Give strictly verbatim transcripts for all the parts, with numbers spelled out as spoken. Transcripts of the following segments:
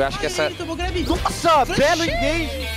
acho que essa... Nossa, belo engage!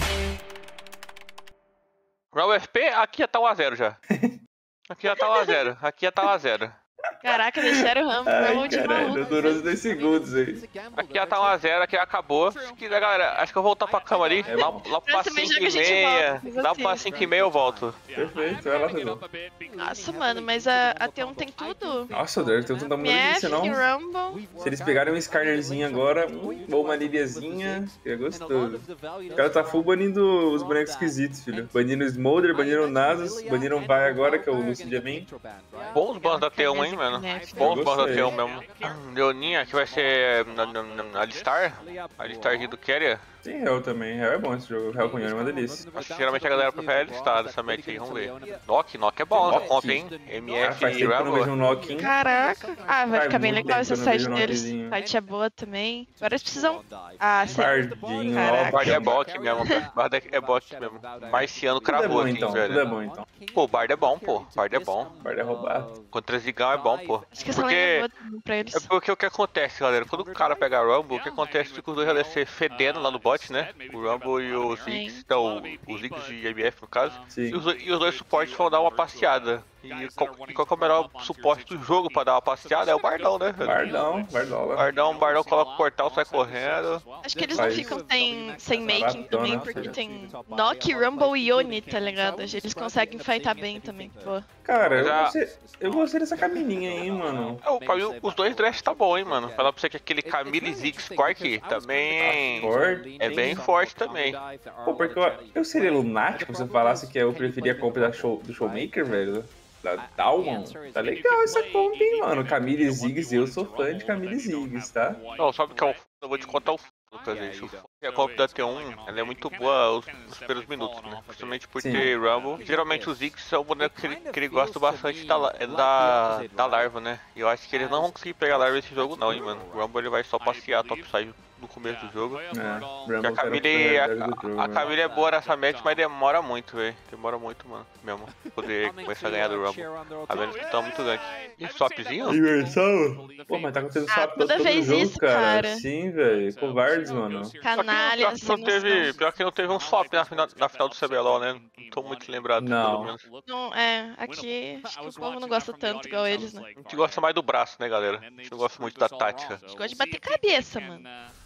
Pra U F P, aqui já tá um a zero já. Aqui já tá um a zero. Aqui já tá um a zero. Caraca, deixaram o Rumble Ai, de caralho, maluco. não durou os dois segundos aí. Aqui já tá um a zero, aqui acabou. Acho que, galera, acho que eu vou voltar pra cama ali. Lá, lá pra Próximo cinco jogo e a gente meia. volta, Lá você. pra cinco e meia eu volto. Perfeito, vai lá, Fezão. Nossa, mano, mas a, a T um tem tudo. Nossa, o Derek tem um tamanho M desse, F, não. Rumble. Se eles pegarem um Skarnerzinho agora, hum, ou uma Liliazinha, é gostoso. O cara tá full banindo os bonecos esquisitos, filho. Baniram o Smolder, baniram o Nasus, baniram o Vai agora, que é o Lucy Jamin. Bons bans da T um, hein, mano. Bons bans da T um mesmo. Leoninha, que vai ser na- na- na- Alistar. Alistar do Carrier. Tem Hell também, Hell é bom esse jogo, Hell com Yone é uma delícia. Acho que geralmente a galera prefere Alistar dessa match aí, vamos ver. Nock, Nock é bom, Nock. compra, hein? Ah, M F faz e tempo que eu não vejo um Rumble. Nock, hein? Caraca. Ah, vai Faz ficar bem muito legal tempo esse que eu não site vejo um deles. Nockzinho. O site é boa também. Agora eles precisam... Ah, sim. Bardinho, Caraca. ó. Bard é bot mesmo, cara. Bard é bot mesmo. Marciano Tudo é cravou bom aqui, então, tudo é velho. bom então. Pô, Bard é bom, pô. Bard é bom. Bard é roubado. Contra Zigão é bom, pô. Acho que essa lane é Porque... boa também pra eles. É porque o que acontece, galera? Quando o cara pega Rumble, o que acontece? Fica os dois A D C fedendo lá no bot, né? O Rumble e o Ziggs, então, os Ziggs de M F no caso. Sim. E os, e os dois suportes vão dar uma passeada. E qual, e qual que é o melhor suporte do jogo pra dar uma passeada? É o Bardão, né? Bardão, Bardola. Bardão, Bardão coloca o portal, sai correndo. Acho que eles não Faz. ficam sem, sem making Maratona, também, porque tem Nock, Rumble e Yone, tá ligado? Eles conseguem fightar bem também, pô. Cara, eu Já- gostei, eu gostei dessa camininha aí, mano. É, o, pra mim, os dois drafts tá bom, hein, mano. Falar pra você que aquele Camille Ziggs Quark também Forte. é bem forte também. Pô, porque eu, eu seria lunático se eu falasse que eu preferia a comp da show, do Showmaker, velho. Da Dalmon. Tá legal essa comp, hein, mano. Camille Ziggs, eu sou fã de Camille Ziggs, tá? Não, sabe o que é o f... Eu vou te contar o f... Lucas, gente. O f... A comp da T um, ela é muito boa os, os primeiros minutos, né? Principalmente por Sim. ter Rumble. Geralmente o Ziggs é o boneco que ele, que ele gosta bastante da, la- é da, da larva, né? E eu acho que eles não vão conseguir pegar a larva nesse jogo não, hein, mano. O Rumble ele vai só passear topside no começo do jogo. É, Porque a Rumble Camille, a, do jogo, a né? Camille é boa nessa match, mas demora muito, velho. Demora muito, mano. Mesmo. Poder começar a ganhar do Rumble. A menos que tá muito grande. E swapzinho? Universal? Pô, mas tá acontecendo Ah, swap toda todo vez jogo, isso, cara. cara. Sim, velho. Covardes, mano. Pior que, Canalha, pior, que não sem teve, noção. pior que não teve um swap na final, na final do C B L O L, né? Não tô muito lembrado, Não. pelo menos. Não, é, aqui acho que o povo não gosta tanto igual eles, né? A gente gosta mais do braço, né, galera? A gente não gosta muito da tática. A gente gosta de bater cabeça, mano.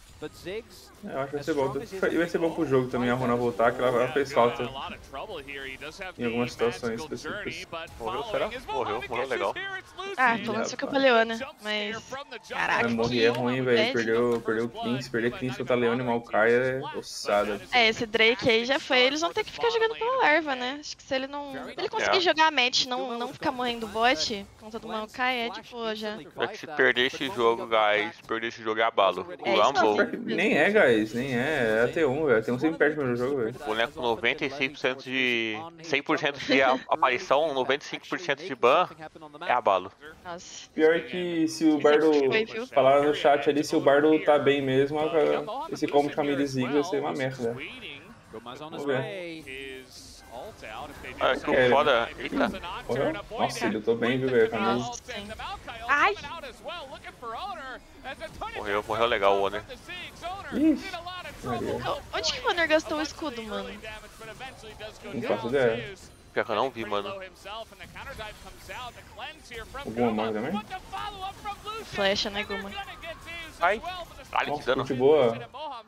É, eu acho que vai ser bom. E vai ser bom pro jogo também a Runa voltar, que ela, ela fez falta em algumas situações específicas. Morreu, será? Morreu, morreu legal. Ah, pelo menos ficou pra Leona, mas... Caraca, Mas morrer é ruim, velho. Perdeu, perdeu o Kings, perder Kings contra Leone e Maokai é ossada. É, esse Drake aí já foi, eles vão ter que ficar jogando pela larva, né? Acho que se ele não... Se ele conseguir É. jogar a match e não, não ficar morrendo bot contra do Maokai, é de boa já. É que se perder esse jogo, guys, perder esse jogo é abalo. É, O isso Rumble, Nem é, guys, nem é. É a T um, velho. A T um sempre perde o primeiro jogo, velho. boneco noventa e seis por cento de... cem por cento de a- aparição, noventa e cinco por cento de ban, é abalo. Nossa. Pior que se o Bardo. Foi, viu? Falaram no chat ali, se o Bardo tá bem mesmo, esse combo de Camille Ziggs vai ser uma merda. Vamos ver. É que É. o foda... Eita. Morreu? Nossa, ele lutou bem, viu, velho? Camille. Nossa, sim. Ai! Morreu, morreu legal o Honor. Ixi, Maria. O- Onde que o Honor gastou o escudo, mano? Não faço ideia. Pior que eu não vi, mano. Alguma morre também? Flecha, né, Guma? Ai, caralho, que Nossa, dano. ult boa.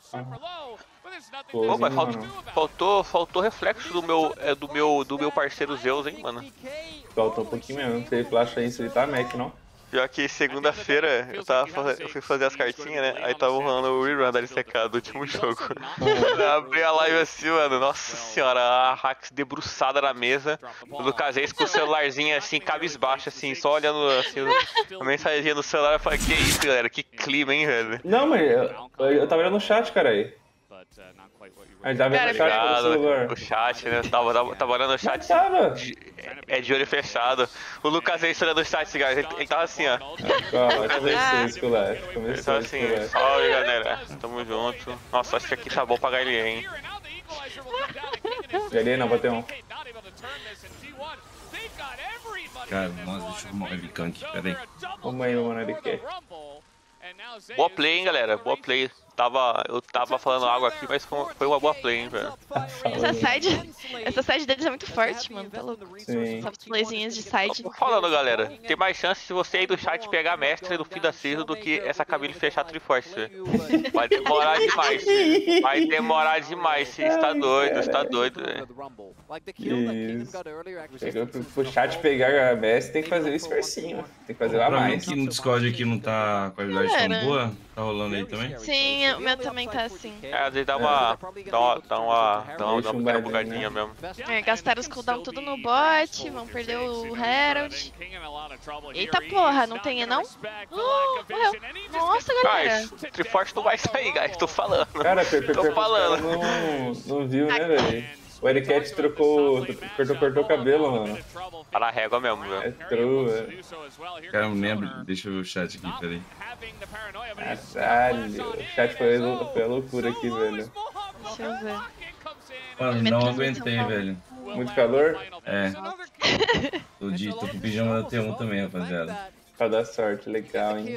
Pô, mas Flowzinho, faltou, mano. faltou, faltou reflexo do meu, é, do meu, do meu parceiro Zeus, hein, mano. Faltou um pouquinho mesmo. Se ele flasha aí, se ele tá Mac, não? Pior que segunda-feira eu tava faz- eu fui fazer as cartinhas, né? Aí tava rolando o rerun da L C K do último jogo. Eu abri a live assim, mano. Nossa senhora, a Hax debruçada na mesa. O Lucas Reis com o celularzinho assim, cabisbaixo, assim, só olhando assim, a mensaginha no celular. Eu falei, que isso, galera? Que clima, hein, velho? Não, mas eu, eu tava olhando no chat, cara aí. Ele tava vendo Cara, no chat pelo celular. Obrigado, o chat, né? Tava, tava, tava olhando o chat. Mas tava. de- É de olho fechado. O Lucas Reis olhando o chat, guys. Ele, ele tava assim, ó. Calma, começou esse colete. Ele Começou tava esse assim, colete. salve galera, tamo junto. Nossa, acho que aqui tá bom pra H L E, hein? Galinha não, bateu um. Cara, nossa, deixa eu arrumar o webcam aqui, pera aí. Vamos aí, mano, ele quer. Boa play, hein, galera. Boa play. Tava, eu tava falando água aqui, mas foi uma boa play, hein, velho. Essa side, essa side deles é muito forte, mano. Tá louco. Sim. Essas playzinhas de side. Tô falando, galera. Tem mais chance se você aí do chat pegar a mestre no fim da season do que essa Camille fechar Triforce, velho. Vai demorar demais, filho. Vai demorar demais, você está doido, está doido, velho. Isso. Pro chat pegar a mestre tem que fazer o esforcinho. Tem que fazer a Pra mim mais. que no Discord aqui não tá a qualidade tão Galera. boa, tá rolando aí também? Sim, o meu também tá assim. É, às vezes dá uma. Dá uma. Dá uma. Dá uma, dá uma Deixa um bugadinha né? mesmo. É, gastaram os cooldown tudo no bot, vão perder o Herald. Eita porra, não tem E não? Oh, morreu. Nossa, galera. Guys, Triforce não vai sair, guys, tô falando. Cara, per, per, Tô per, falando. Não, não viu, né, velho? O Ericat trocou, cortou, cortou o cabelo, mano. Tá na régua mesmo, É velho. true, é. Cara, eu não lembro. Deixa eu ver o chat aqui, peraí. Caralho, o chat foi, lou- foi a loucura aqui, velho. Deixa eu ver. Mano, não aguentei, velho. Muito calor? É. Tô, de, tô com o pijama da T um também, rapaziada. Pra dar sorte, legal, hein?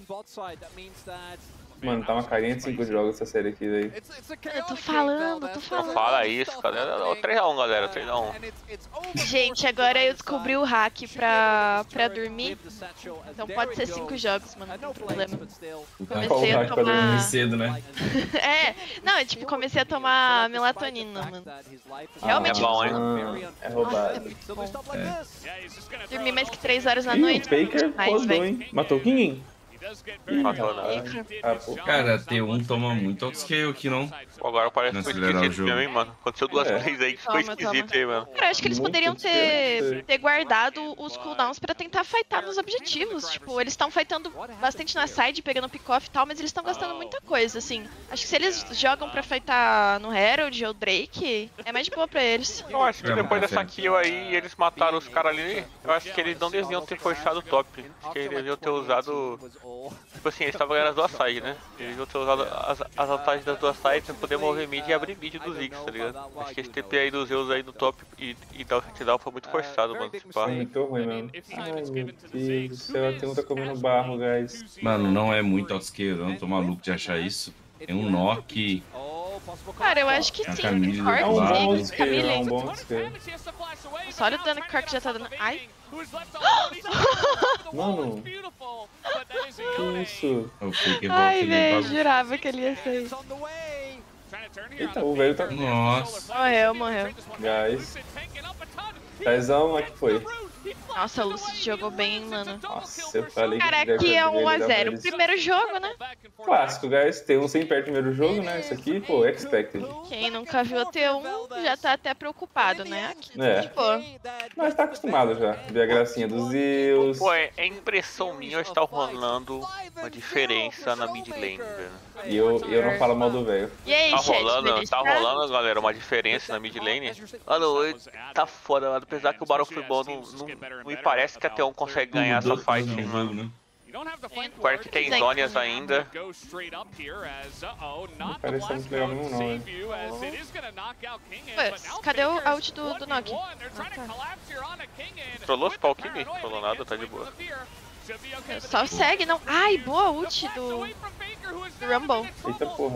Mano, tá uma carinha de cinco jogos essa série aqui, velho. Eu tô falando, tô Não falando. fala isso, cara. três a um, galera, três a um. Gente, agora eu descobri o hack pra, pra dormir. Então pode ser cinco jogos, mano, não tem problema. Comecei a Qual o hack pra Dormir tomar... cedo, né? É, não, eu tipo, comecei a tomar melatonina, mano. Realmente É bom, hein? Ah, é roubado. Dormi mais que três horas na Ih, o noite. Faker Mas, rodou, velho. hein? Matou o King? Matou, não. Ah, pô. Cara, T um toma muito outscale aqui, não? Pô, agora parece Não que foi acelerar o esquisito jogo. mesmo, hein, mano. Aconteceu duas É. vezes aí que ficou Toma, esquisito toma. aí, mano. Cara, eu acho que eles Muito poderiam esquisito. ter, ter guardado os cooldowns pra tentar fightar nos objetivos. Tipo, eles estão fightando bastante na side, pegando pick-off e tal, mas eles estão gastando muita coisa, assim. Acho que se eles jogam pra fightar no Herald ou Drake, é mais de boa pra eles. Eu acho que É, depois mas dessa é. kill aí, eles mataram os caras ali. Eu acho que eles não deviam ter forçado o top. Acho que eles deviam ter usado. Tipo assim, eles estavam ganhando as duas sides, né? Eles deviam ter usado as, as vantagens das duas sides pra poder mover mid e abrir mid dos Ziggs, tá ligado? Acho que esse T P aí dos Zeus aí no top e, e dar o shutdown foi muito forçado, mano. Tipo, Foi muito ruim mesmo. Ai, meu Deus do céu, a T um tá comendo barro, guys. Mano, não é muito outscale, eu não tô maluco de achar isso. Tem um knock. Cara, eu acho que É a sim. Camille do É um lado. bom Cork, skill, é um Camille. bom skill. Só olha o dano que o Cork já tá dando. Ai. Mano, que isso? O Faker Ai, volta velho, ali. jurava que ele ia sair. Eita, o velho tá... Nossa. Morreu, morreu. Guys. Dezão, é que foi? Nossa, o Lucid jogou bem, hein, mano. Nossa, eu falei que... Cara, já aqui é um a deveria dar zero. pra eles. Primeiro jogo, né? Clássico, guys. T um sem perto primeiro jogo, né? Isso aqui, pô, expected. Quem nunca viu a T um já tá até preocupado, né? Aqui, É. tipo, Mas tá acostumado já. Ver a gracinha dos Zeus. pô, é, é impressão minha estar rolando uma diferença na mid lane, velho. E eu, eu não falo mal do velho. e aí, Tá chat, rolando, beleza? tá rolando, galera, uma diferença na mid lane. Mano, eu- tá foda, mano. Apesar que o Baron foi bom, não, não, não me parece que a T um consegue ganhar essa Mudou fight, tudo hein, no mano. jogo, né? Quark tem zônias ainda. Não parece muito legal mesmo, não, né? Ué, cadê o a ult do, do Nock? Ah, tá. Trollou os pau Kimi? Trollou nada, tá de boa. Só segue, não. Ai, boa ult do, do Rumble. Eita porra.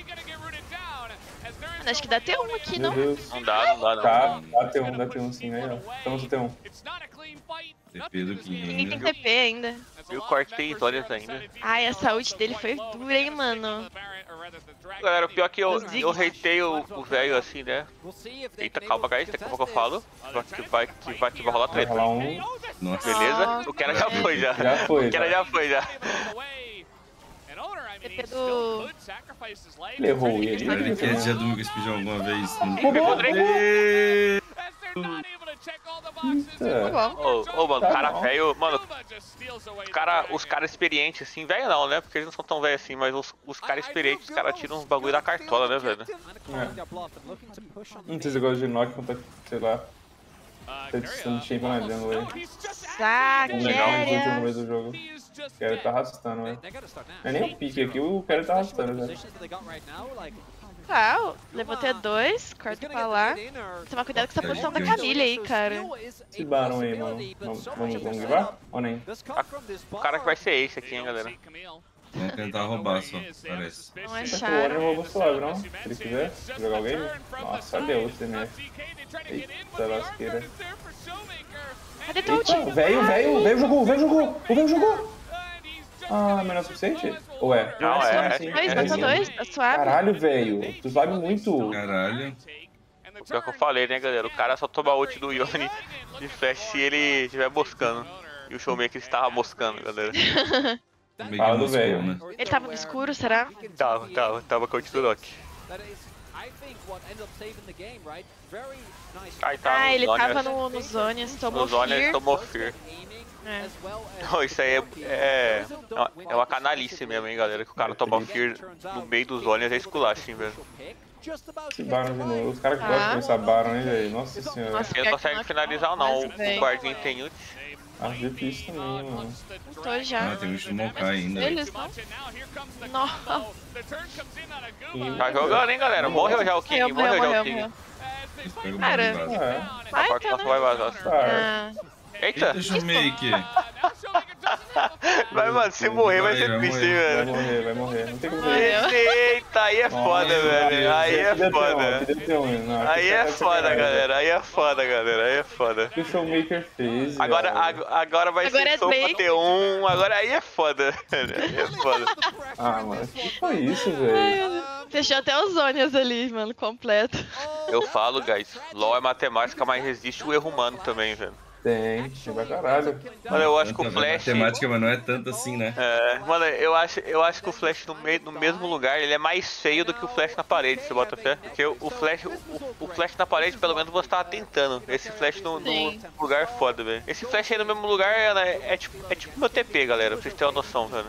Mano, acho que dá T um aqui, Meu não? Deus. Não dá, não dá, não. Tá, dá T um, dá T um sim, aí ó. Estamos no T um. T P do Ninguém tem King. T P ainda. E o Quark tem zônias ainda. Ai, essa ult dele foi dura, hein, mano. Galera, o pior é que eu, eu reitei o o velho assim, né? Eita, calma, guys, daqui a pouco eu falo. Que vai, que vai, que vai rolar Vai treta. rolar um. Nossa. Beleza? O cara já foi, já. Já foi, O cara já. já foi, já. T P do... Ele errou ele. Cara, ele quer já dormir com esse pijama alguma vez? Roubou. Tá Eita. bom. Ô, ô, mano, Tá cara bom. velho, mano, os cara, os cara experientes assim, velho não, né? Porque eles não são tão velhos assim, mas os, os caras experientes, os caras tiram uns bagulho da cartola, né, velho? Não sei se eu gosto de Nock contra, sei lá. Tá distando de champion na jungle aí. Um legal no último Saqueira. meio do jogo. O cara tá arrastando, velho. Não é nem o pique aqui, o cara tá arrastando, velho. Ah, levou T dois, corta pra lá. Toma cuidado com essa posição da Camille aí, cara. Esse Baron aí, mano. Vamos, vamos, vamos levar? Ou nem? O cara que vai ser esse aqui, hein, galera. Vamos tentar roubar só, parece. Não O Warner acharam. rouba suave, não? Se ele quiser jogar alguém. Nossa, deu o C M F. Eita lasqueira. Cadê teu Eita, ult? velho, velho, velho jogou, velho jogou, o velho jogou. Ah, mas não é suficiente? Ou é? Não, sim, é, sim, Dois, é, bota sim. dois, tá suave. Caralho, velho, tu sabe muito. Caralho. O pior que eu falei, né, galera? O cara só toma ult do Yone de flash se ele estiver moscando. E o Showmaker estava moscando, galera. Meio que Fala do moscou, velho. né? Ele tava no escuro, será? Tava, tava, tava com a ult do Loki. Aí tava Ah, no ele Zonias. tava no, no Zonias, tomou No Zonias Fear. tomou Fear. É. Não, isso aí é, é, é uma canalice mesmo, hein, galera. Que o cara toma Fear no meio dos Zonias é esculacho, hein, velho. Esse Baron de novo. Os caras que Ah. gostam de começar Baron, hein, velho. Nossa senhora. Nossa, Ele não consegue finalizar ou não. Mas, véi, O guardinho tem ult. Acho difícil também, mano. Tô já. Ah, tem o Shimokai ainda. Eles não? Nossa. Tá jogando, hein, galera. Morreu já o King, Morreu, morreu morreu, já morreu, o King. morreu. Pega o Cara. bagulho e vaza. É, A Vai, parte cara. nossa vai vazar. tá. Ah, Eita! Eita, Showmaker. Vai, mano, se morrer vai ser Vai triste, morrer. vai velho. morrer, vai morrer. Não tem como Morreu. ver. Eita, aí é foda, Meu velho. Deus. Aí é Podia ter um, foda. podia ter um, não, aqui Aí tá é de foda, sacanagem. galera. Aí é foda, galera. Aí é foda. O que o Showmaker fez, Agora, velho. ag- agora vai Agora ser é sopa Drake. T um. Agora aí é foda, velho. Aí é foda. Ah, mano, que foi isso, velho? fechou até os Zonias ali, mano, completo. Eu falo, guys. LoL é matemática, mas resiste o erro humano também, velho. Tem, tem pra caralho. Mano, eu acho que o Tanta Flash. matemática, mas não é tanto assim, né? É, mano, eu acho, eu acho que o Flash no, meio, no mesmo lugar, ele é mais feio do que o Flash na parede, você bota fé? Porque o, o Flash, o, o Flash na parede, pelo menos você tava tentando. Esse Flash no, no Sim. lugar é foda, velho. Esse Flash aí no mesmo lugar é, é, tipo, é tipo meu T P, galera, pra vocês terem uma noção, velho.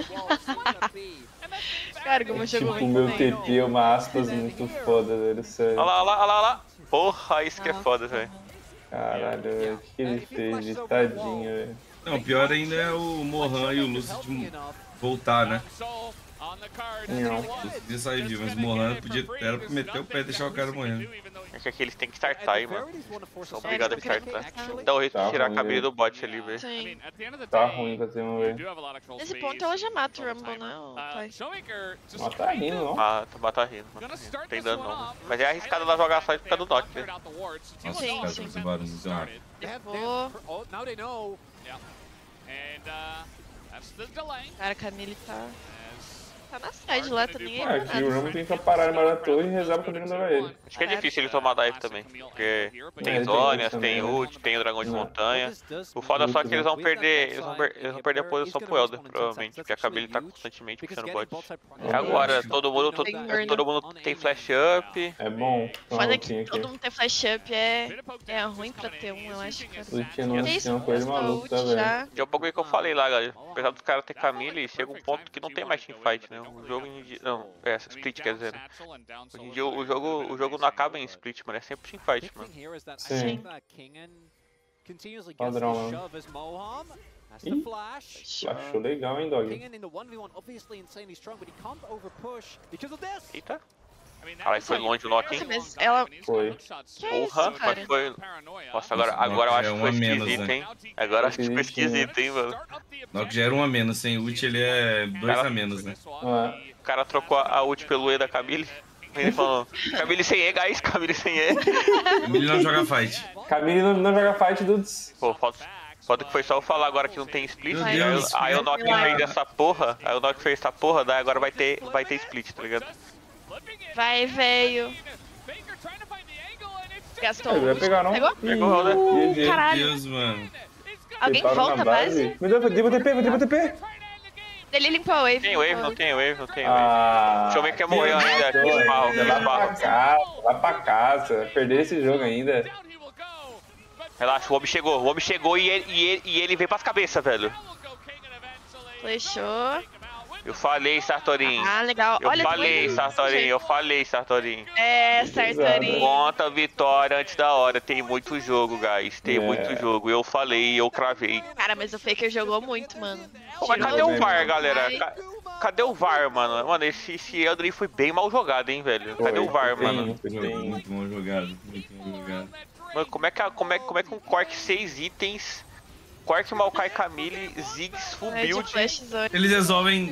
Cara, como jogou Tipo, o muito meu bem. T P é uma aspas muito foda, velho, sério. Olha lá, olha lá, olha lá, olha lá. Porra, isso que é foda, velho. Caralho, velho, o que que ele fez, de tadinho, velho. Não, o pior ainda é o Mohan e o Lucid voltar, né? Não. O Lucid ia sair vivo, mas o Mohan podia, era pra meter o pé e deixar o cara morrendo. É que aqui eles têm que startar aí, mano. São obrigados a eles não querem startar. pensar. Dá o jeito Tá de tirar a ruim, cabine velho. do bot ali, velho. Sim. Tá ruim pra ter um, velho. Nesse ponto ela já mata o Rumble, né, ô pai? Mas tá rindo, não? Ah, tá, tá rindo, mano. Não tem dano não. Mas é arriscado ela jogar só por causa do Nock, né? Nossa, Sim, os caras sim. fazem barulho muito rápido. Levou. Cara, a Camille tá... Tá na side lá, tá ninguém Ah, aqui o Rumble tem que parar na da torre e rezar pra também não levar ele. Acho que é difícil ele tomar dive também. Porque tem ele tem Zonias, ult tem também, né? ult, tem o Dragão de Não. Montanha. O foda só é que eles vão perder. Eles vão, per- eles vão perder a posição pro Elder, provavelmente. Porque a Camille tá constantemente puxando o bot. E agora, todo mundo, todo, todo mundo tem flash up. É bom. Uma Foda lutinha que aqui. todo mundo tem flash up é, é ruim pra ter um, eu acho, cara. Lutinha no Que isso? ancião com ele maluco, Ult tá, velho? já. E é o bagulho que eu falei lá, galera. Apesar dos caras ter Camille, chega um ponto que não tem mais teamfight, né? O jogo em dia. Não, é, split quer dizer. Né? Hoje em dia o jogo, o jogo não acaba em split, mano. É sempre teamfight, mano. Sim. Padrão, mano. Ih, achou legal, hein, dog? Eita. Caralho, foi longe o Loki, Nossa, hein? mas ela... Foi. Que isso, Porra, cara? mas foi. Nossa, agora, Nossa, agora eu Loki acho é que um foi a menos, esquisito, né? hein? Agora acho que foi Esquisito, esquisito, hein, mano? Não, que já era um a menos, sem ult ele é dois a menos, né? Ah, O cara trocou a a ult pelo E da Camille. Ele falou, Camille sem E, guys, Camille sem E. Ele não joga fight. Camille não, não joga fight, dudes. Pô, foda, foda que foi só eu falar agora que não tem split. Meu Aí, Deus, eu- aí o Nock vai. fez essa porra, aí o Nock fez essa porra, daí agora vai ter, vai ter split, tá ligado? Vai, velho. Gastou Ele vai ult. pegar, não? Pegou? Pegou, né? G Meu G. Caralho. Deus, mano. Alguém Tentaram volta na a base? Me deu, deu T P, me deu T P. Ele limpou a wave. Tem wave, não tem wave, não tem wave. Ah, Deixa eu ver quem morreu ainda. doido. Que barro, que Vai pra barro. casa, vai pra casa. Perder esse jogo ainda. Relaxa, o homem chegou, o homem chegou e ele, e ele, e ele veio pras cabeças, velho. Flechou. Eu falei, Sartorin. Ah, legal. Eu Olha falei, depois- Sartorin, eu falei, Sartorin. É, Sartorin. Conta a vitória antes da hora. Tem muito jogo, guys. Tem É. muito jogo. Eu falei, eu cravei. Cara, mas o Faker jogou muito, mano. Pô, mas cadê Tirou o V A R, bem. galera? Ai. Ca- Cadê o V A R, mano? Mano, esse, esse Elder foi bem mal jogado, hein, velho? Cadê o V A R, Foi, mano? foi, Jogo foi. muito mal jogado. Muito mal jogado. Mano, como é que, a- como é, como é que um Cork seis itens, Cork, Maokai, Camille, Ziggs, full É de build, flash zone. Eles resolvem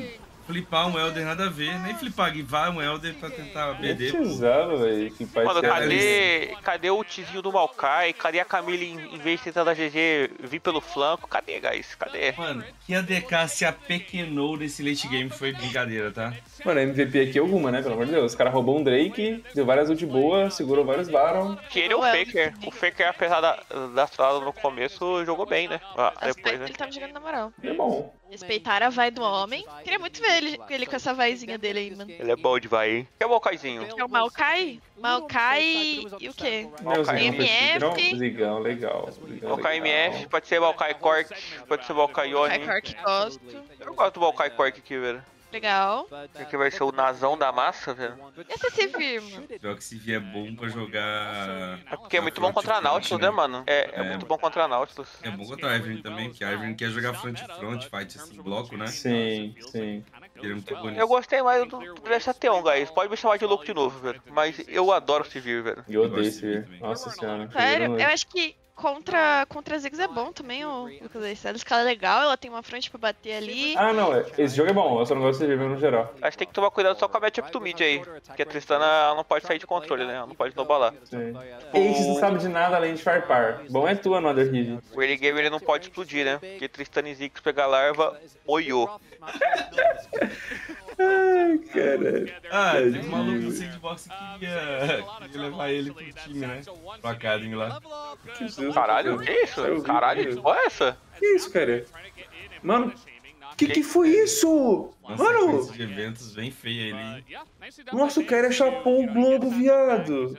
Flipar um Elder nada a ver, nem flipar, guivar um Elder pra tentar B D. Nem precisava, velho. Mano, cadê, cadê o tizinho do Maokai? Cadê a Camille em, em vez de tentar dar G G vir pelo flanco? Cadê, guys? Cadê? Mano, que a D K se apequenou nesse late game foi brincadeira, tá? Mano, a M V P aqui é alguma, né? Pelo amor de Deus. Os caras roubou um Drake, deu várias ult boas, segurou vários Baron. Que ele é o Faker. O Faker, apesar da, da estrada no começo, jogou bem, né? Ah, depois, né? Ele tava jogando na moral. É bom. Respeitar a vai do homem. Queria muito ver ele, ele com essa vaizinha dele aí, mano. Ele é bom de vai, hein? Que é o Maokaizinho? É o Maokai? Maokai e o quê? Maokai M F. Zigão, legal. Maokai M F, pode ser Maokai Cork, pode ser Maokai Yone. Maokai Cork, gosto. Eu gosto do Maokai Cork aqui, velho. Legal. Aqui vai ser o Nazão da massa, velho. E esse Sivir, mano? Pior que Sivir é bom pra jogar... É porque é muito bom contra a Nautilus, né, mano? É, é, é muito bom contra a Nautilus. É bom contra a Ivern também, porque a Ivern quer jogar front-front, fight assim, bloco, né? Sim, sim. Ele é muito bonito. Eu gostei mais do, do Dressa Teon, guys. Pode me chamar de louco de novo, velho. Mas eu adoro o Sivir, velho. Eu odeio Sivir. Nossa senhora. Sério, eu acho que contra, contra a Ziggs é bom também, o Lucas Ace. Ela escala legal, ela tem uma frente pra bater ali. Ah, não, esse jogo é bom, eu só não gosto de Sivir no geral. Acho que tem que tomar cuidado só com a matchup do mid aí. Porque a Tristana ela não pode sair de controle, né? Ela não pode nobalar. Sim. Ace não sabe de nada além de farpar. Bom é tua no Underhill. O early game ele não pode explodir, né? Porque Tristana e Ziggs pegar larva, oiô. Ai, caralho. Ah, tem um maluco no sandbox que queria, queria levar ele pro time, né? Pro Academy lá. Caralho, que isso? Caralho, que porra é essa? Que isso, cara? Mano, que que foi isso? Nossa, Mano! de eventos bem feio ali. Nossa, o cara chapou o globo, viado.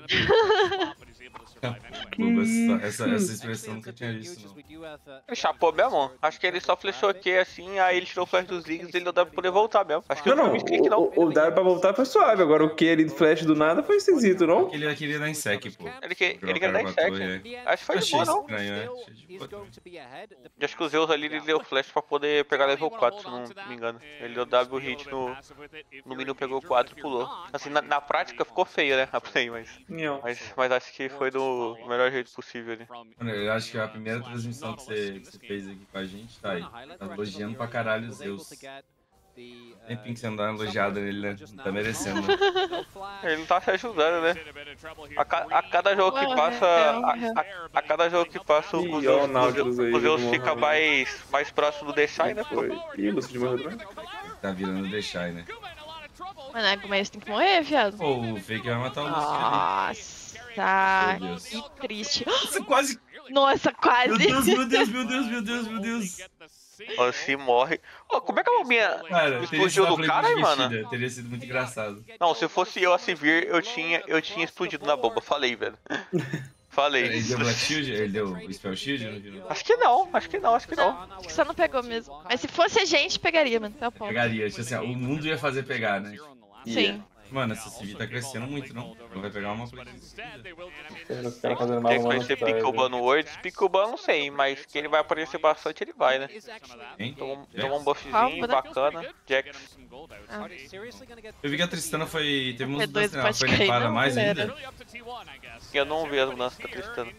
Globo, essa, essa, essa expressão nunca tinha visto, não. Ele chapou mesmo? Acho que ele só flechou aqui assim, aí ele tirou o flash dos Ziggs e ele não dá pra poder voltar mesmo. Acho que Não, eu não, não clique não. o, o dar pra voltar foi suave, agora o que ali do flash do nada foi esquisito, não? Ele queria dar em sec, pô. Ele, que, ele quer dar em sec. Acho que foi de Achei boa, não. estranho, né? Achei de boa. Eu acho que os Zeus ali ele deu flash pra poder pegar level quatro, se não me engano. Ele deu W hit no, no mínimo, pegou quatro e pulou. Assim, na, na prática ficou feio, né? A play, mas, mas, mas acho que foi do melhor jeito possível ali. Mano, eu acho que a primeira transmissão que você, que você fez aqui com a gente, tá aí. Tá elogiando pra caralho os Zeus. Tempinho que você não dá uma elogiada nele, né? Não tá merecendo. Ele não tá se ajudando, né? A, ca a cada jogo que passa, a, a, a cada jogo que passa, o Ih, Zeus, ó o Nautilus aí, o Zeus do fica Mohamed. mais, mais próximo do Deixai, né? Foi. Ih, Lúcio de morreu também. Tá virando deixar, né? Mano, a Gumez tem que morrer, viado. Pô, o Fake vai matar o Lúcio ali. Nossa, Meu Deus. que triste. Nossa, quase... Nossa, quase. Meu Deus, meu Deus, meu Deus, meu Deus, meu Deus. Ó, se morre. Ô, como é que a minha Cara, teria sido explodiu uma do play cara, muito hein, mano? divertida. Teria sido muito engraçado. Não, se fosse eu a Sivir, eu tinha, eu tinha explodido na bomba. Falei, velho. Falei. Ele deu Black Shield? Ele deu Spell Shield? Não viu? Acho que não, acho que não, acho que não. Acho que só não pegou mesmo. Mas se fosse a gente, pegaria, mano. Tá bom. Pegaria, tipo assim, ó, o mundo ia fazer pegar, né? Sim. Mano, essa C V tá crescendo muito, não? Ela vai pegar uma play. Os caras fazendo mal Tem que vai mano, ser tá, Pickleban no Words. Pickleban não sei, mas que ele vai aparecer bastante, ele vai, né? Hein? Tomou Jax? tomou um buffzinho Calma, né? bacana. Jax. Ah. Eu vi que a Tristana foi... Teve uns É dois ela foi pode cair, nerfada não, mais galera. ainda. Eu não vi as mudanças da Tristana.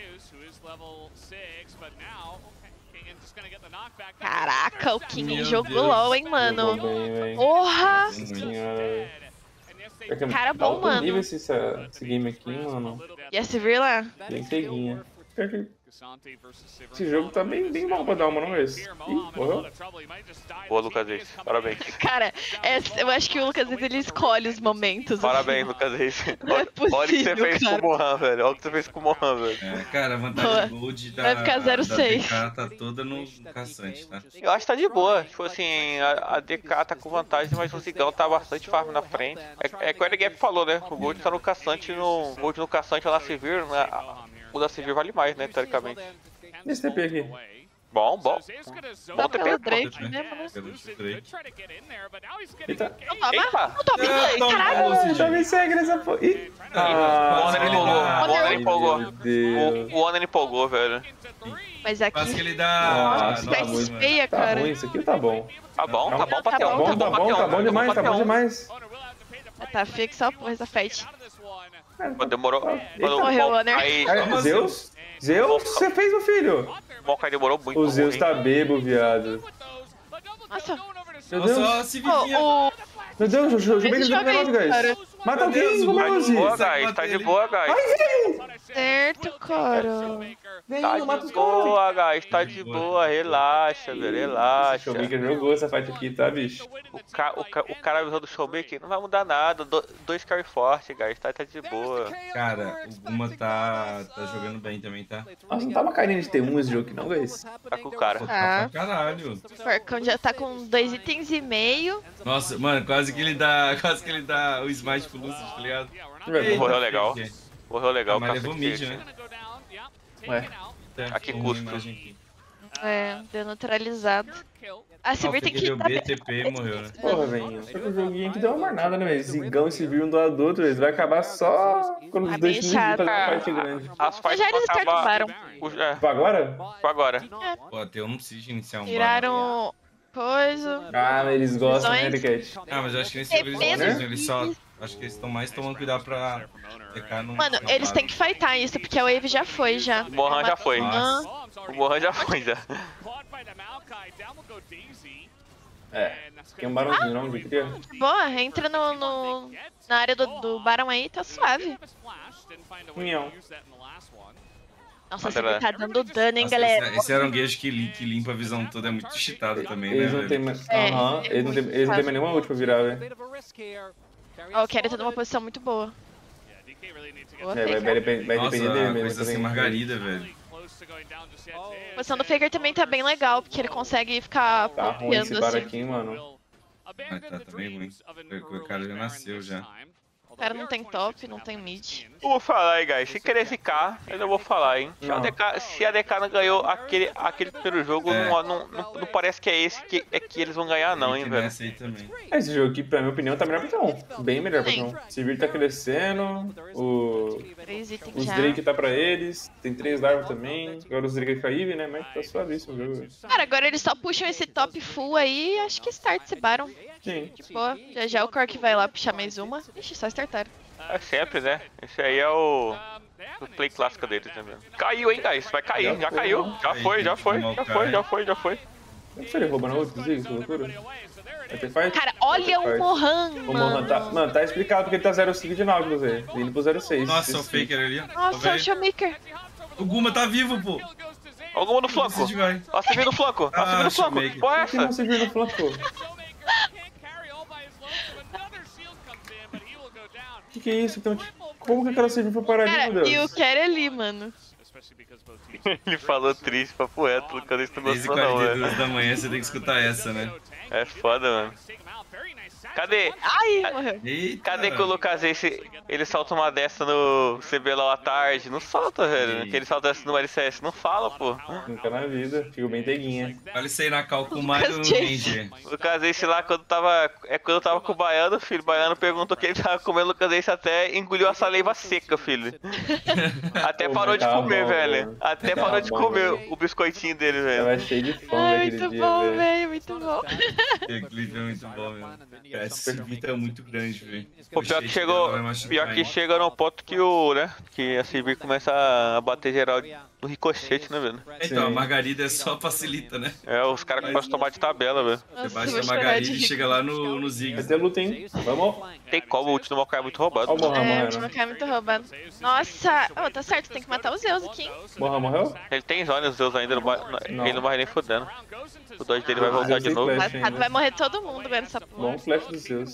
Caraca, o King Meu jogou Deus. LOL, hein, Jogou mano. bem, velho. Porra! Nossa senhora. É que é Cara tá bom, alto mano. nível esse, essa- esse game aqui, mano. E a Sivir lá? Bem ceguinha. Pior que esse jogo tá bem, bem mal pra dar uma, não é esse? Ih, morreu? Boa, Lucas Ace. Parabéns. Cara, essa- eu acho que o Lucas ele escolhe os momentos. Parabéns, Lucas Ace. Não é Olha o que você possível, fez cara. com o Mohan, velho. Olha o que você fez com o Mohan, velho. É, cara, a vantagem do Gold da, Vai ficar zero da seis. D K tá toda no, no caçante, tá? Eu acho que tá de boa. Tipo assim, a, a D K tá com vantagem, mas o Zigão tá bastante farm na frente. É, é que o Early Gap falou, né? O Gold tá no caçante, no o Gold no caçante lá Sivir, né? O da Sivir vale mais, né? Teoricamente. Esse T P aqui. Bom, bom. Dá Bom pelo T P. Drake mesmo, né? Pelo Drake. Eita. Não toma? Eita! Não toma, Ah, não, caralho! não, Ah, já me segue nessa porra. Ih. O Honor ele empolgou. Ah, O Honor ele empolgou. Meu Deus. O, o Honor empolgou, velho. Mas aqui... Quase que ele dá... Nossa, Nossa, tá Nossa, faz mano. feia, Tá cara. ruim, isso aqui tá bom. Tá bom, tá bom, Tá Pateão. bom, Bom, Tá tá bom, tá bom demais, tá bom Pateão. demais. Tá feio que só porra essa fight. Pô, demorou. Quando Morreu, o Honor. Aí, É, Zeus? Zeus? Você fez, meu filho? o Mokai demorou muito. O pra Zeus morrer. tá bebo, viado. Nossa, Meu Olha Deus. só a Civiquinha. Oh, o... Meu Deus, o jogo Esse tá jogo negócio, aí, cara. guys. Mata Meu Deus, alguém, o vamos, Tá de boa, Sabe guys. bater Tá de ele. boa, guys. Certo, cara. Vem, Tá não mata de os caras. boa, guys. Tá de boa. Relaxa, velho. Esse Relaxa. Showmaker jogou essa fight aqui, tá, bicho? O, ca o, ca o cara avisou do Showmaker, não vai mudar nada. Do dois carry forte, guys. Tá, tá de boa. Cara, o Guma tá, tá jogando bem também, tá? Nossa, não tá uma carinha de ter um esse jogo aqui, não, guys? Tá com o cara. Pô, Ah. tá pra caralho. O Porcão já tá com dois itens e meio. Nossa, mano, quase que ele dá. Quase que ele dá o smite pro Lucius, tá ligado? Eita, Morreu legal. Fake. Morreu legal, Ah, mas cacete. levou mid, né? Ué. A que Tem custo? uma imagem aqui. É, deu neutralizado. A Ah, o Sivir tem Fake que deu estar B T P e morreu, né? Porra, velho. Só que o joguinho aqui deu uma marnada, né, velho? Zigão e Civil um do lado do outro, eles vai acabar só quando os Ah, dois bem times chato. fazem uma fight grande. As fights Já vão eles acabar. perturbaram. O- É, Tipo, agora? foi agora. Pô, até eu não preciso iniciar um bar. Tiraram coisa. Ah, eles gostam, né, Visões. Cat? Ah, mas eu acho que nesse jogo eles não Depende. precisam, eles só. Acho que eles estão mais tomando cuidado pra pecar no. Mano, no eles bar. têm que fightar isso, porque a Wave já foi, já. O Mohan já foi. Nossa. O Mohan já foi, já. É. Tem um barãozinho, não, de cria. Boa, entra no, no- na área do, do Barão aí, tá suave. Miau. Nossa, Mas você ela- tá dando dano, hein, Nossa, galera. Esse, esse aranguejo que, li- que limpa a visão toda é muito cheatado também, né? Eles não velho? tem mais. É, Aham, é eles não tem muito eles não tem fácil. mais nenhuma ult pra virar, velho. Ó, o Kerry tá numa posição muito boa. Boa, É, vai, vai, Faker. depender- vai Nossa, depender dele a mesmo. coisa sem também. margarida, velho. A posição do Faker também tá bem legal, porque ele consegue ficar Tá ruim esse pompeando bar assim. aqui, mano. Ah, tá, tá bem ruim. O cara já nasceu já. O cara não tem top, não tem mid. Eu vou falar aí, guys. Se querer ficar, eu não vou falar, hein. Se a Não. D K, se a D K não ganhou aquele, aquele primeiro jogo, É. não, não, não, não parece que é esse que, é que eles vão ganhar, não, hein, Tem velho. nessa aí também. Esse jogo aqui, pra minha opinião, tá melhor pra um. Bem melhor pra Sim. um. Civil tá crescendo, o... Três itens os já. Drake tá pra eles, tem três larvas também. Agora os Drake com a Eve, né? Mas tá suavíssimo o jogo, velho. Cara, agora eles só puxam esse top full aí, acho que start esse Baron. Sim. De boa. Já já o Cork vai lá puxar mais uma. Ixi, só startaram. É sempre, né? Esse aí é o, o play clássico deles também. Caiu, hein, guys? Vai cair, Já já foi, caiu. né? Já foi, já foi, já foi, já foi, já foi. Não sei se ele rouba na ult, Zig, que loucura. Vai ter fight? Cara, olha Vai ter o fight. Mohan, O Mohan mano. tá... Mano, tá explicado porque ele tá zero cinco de Nautilus, velho. Indo pro zero seis. Nossa, o Esse- Faker ali, ó. Tá Nossa, o vendo? Showmaker. O Guma tá vivo, pô. Alguma no flanco. Precisa de vai. Ó, você viu no flanco. Ó, você Ah, viu no flanco. Showmaker. Porra, Por que não essa? se viu no flanco? Que que é isso? Então, como que aquela Sivir foi parar ali, Cara, meu e o Deus? Kerry ali, mano. Ele falou triste, papo reto, Lucas, isso não Desde gostou não, quarenta e velho. duas da manhã você tem que escutar essa, né? É foda, mano. Cadê? Ai, morreu. Eita. Cadê que o Lucas esse, ele solta uma dessa no C B L O à tarde? Não solta, velho. Sim. Que ele solta essa no L C S, não fala, pô. Nunca na vida. Fico bem teguinha. Olha isso aí na cal com o Mario Lucas Chase. Ranger. O Lucas esse lá, quando tava. É quando eu tava com o Baiano, filho. O Baiano perguntou que ele tava comendo o Lucas esse até engoliu a saliva seca, filho. Até Pô, parou mas de tava comer, bom, velho. mano. Até Tava parou de bom, comer velho. o biscoitinho dele, velho. Tava cheio de fome Ai, naquele muito dia, bom, velho. velho, muito bom. Aquele clipe é muito bom, mesmo. Cara, esse servita é muito grande, velho. Pô, pior que chegou. Pior que chega no ponto que o. né? Que a Sivir começa a bater geral no ricochete, né, velho? Então, a Sim. Margarida é só facilita, né? É, os caras começam a tomar de tabela, velho. Você Nossa, baixa vou a chorar Margarida de e rir. chega lá no, no Ziggs. Vai ter luta, hein? Vamos. Tem como, o último Maokai é muito roubado. Ó o Mohan É, o morrendo. time é muito roubado. Nossa, oh, tá certo, tem que matar os Zeus aqui, hein? Mohan morreu? Ele tem zone, os Deus ainda, não vai- Não. ele não vai nem fudendo. O dodge dele vai voltar de Tem novo. flash Lascado, ainda. vai morrer todo mundo agora nessa porra. Bom flash dos seus.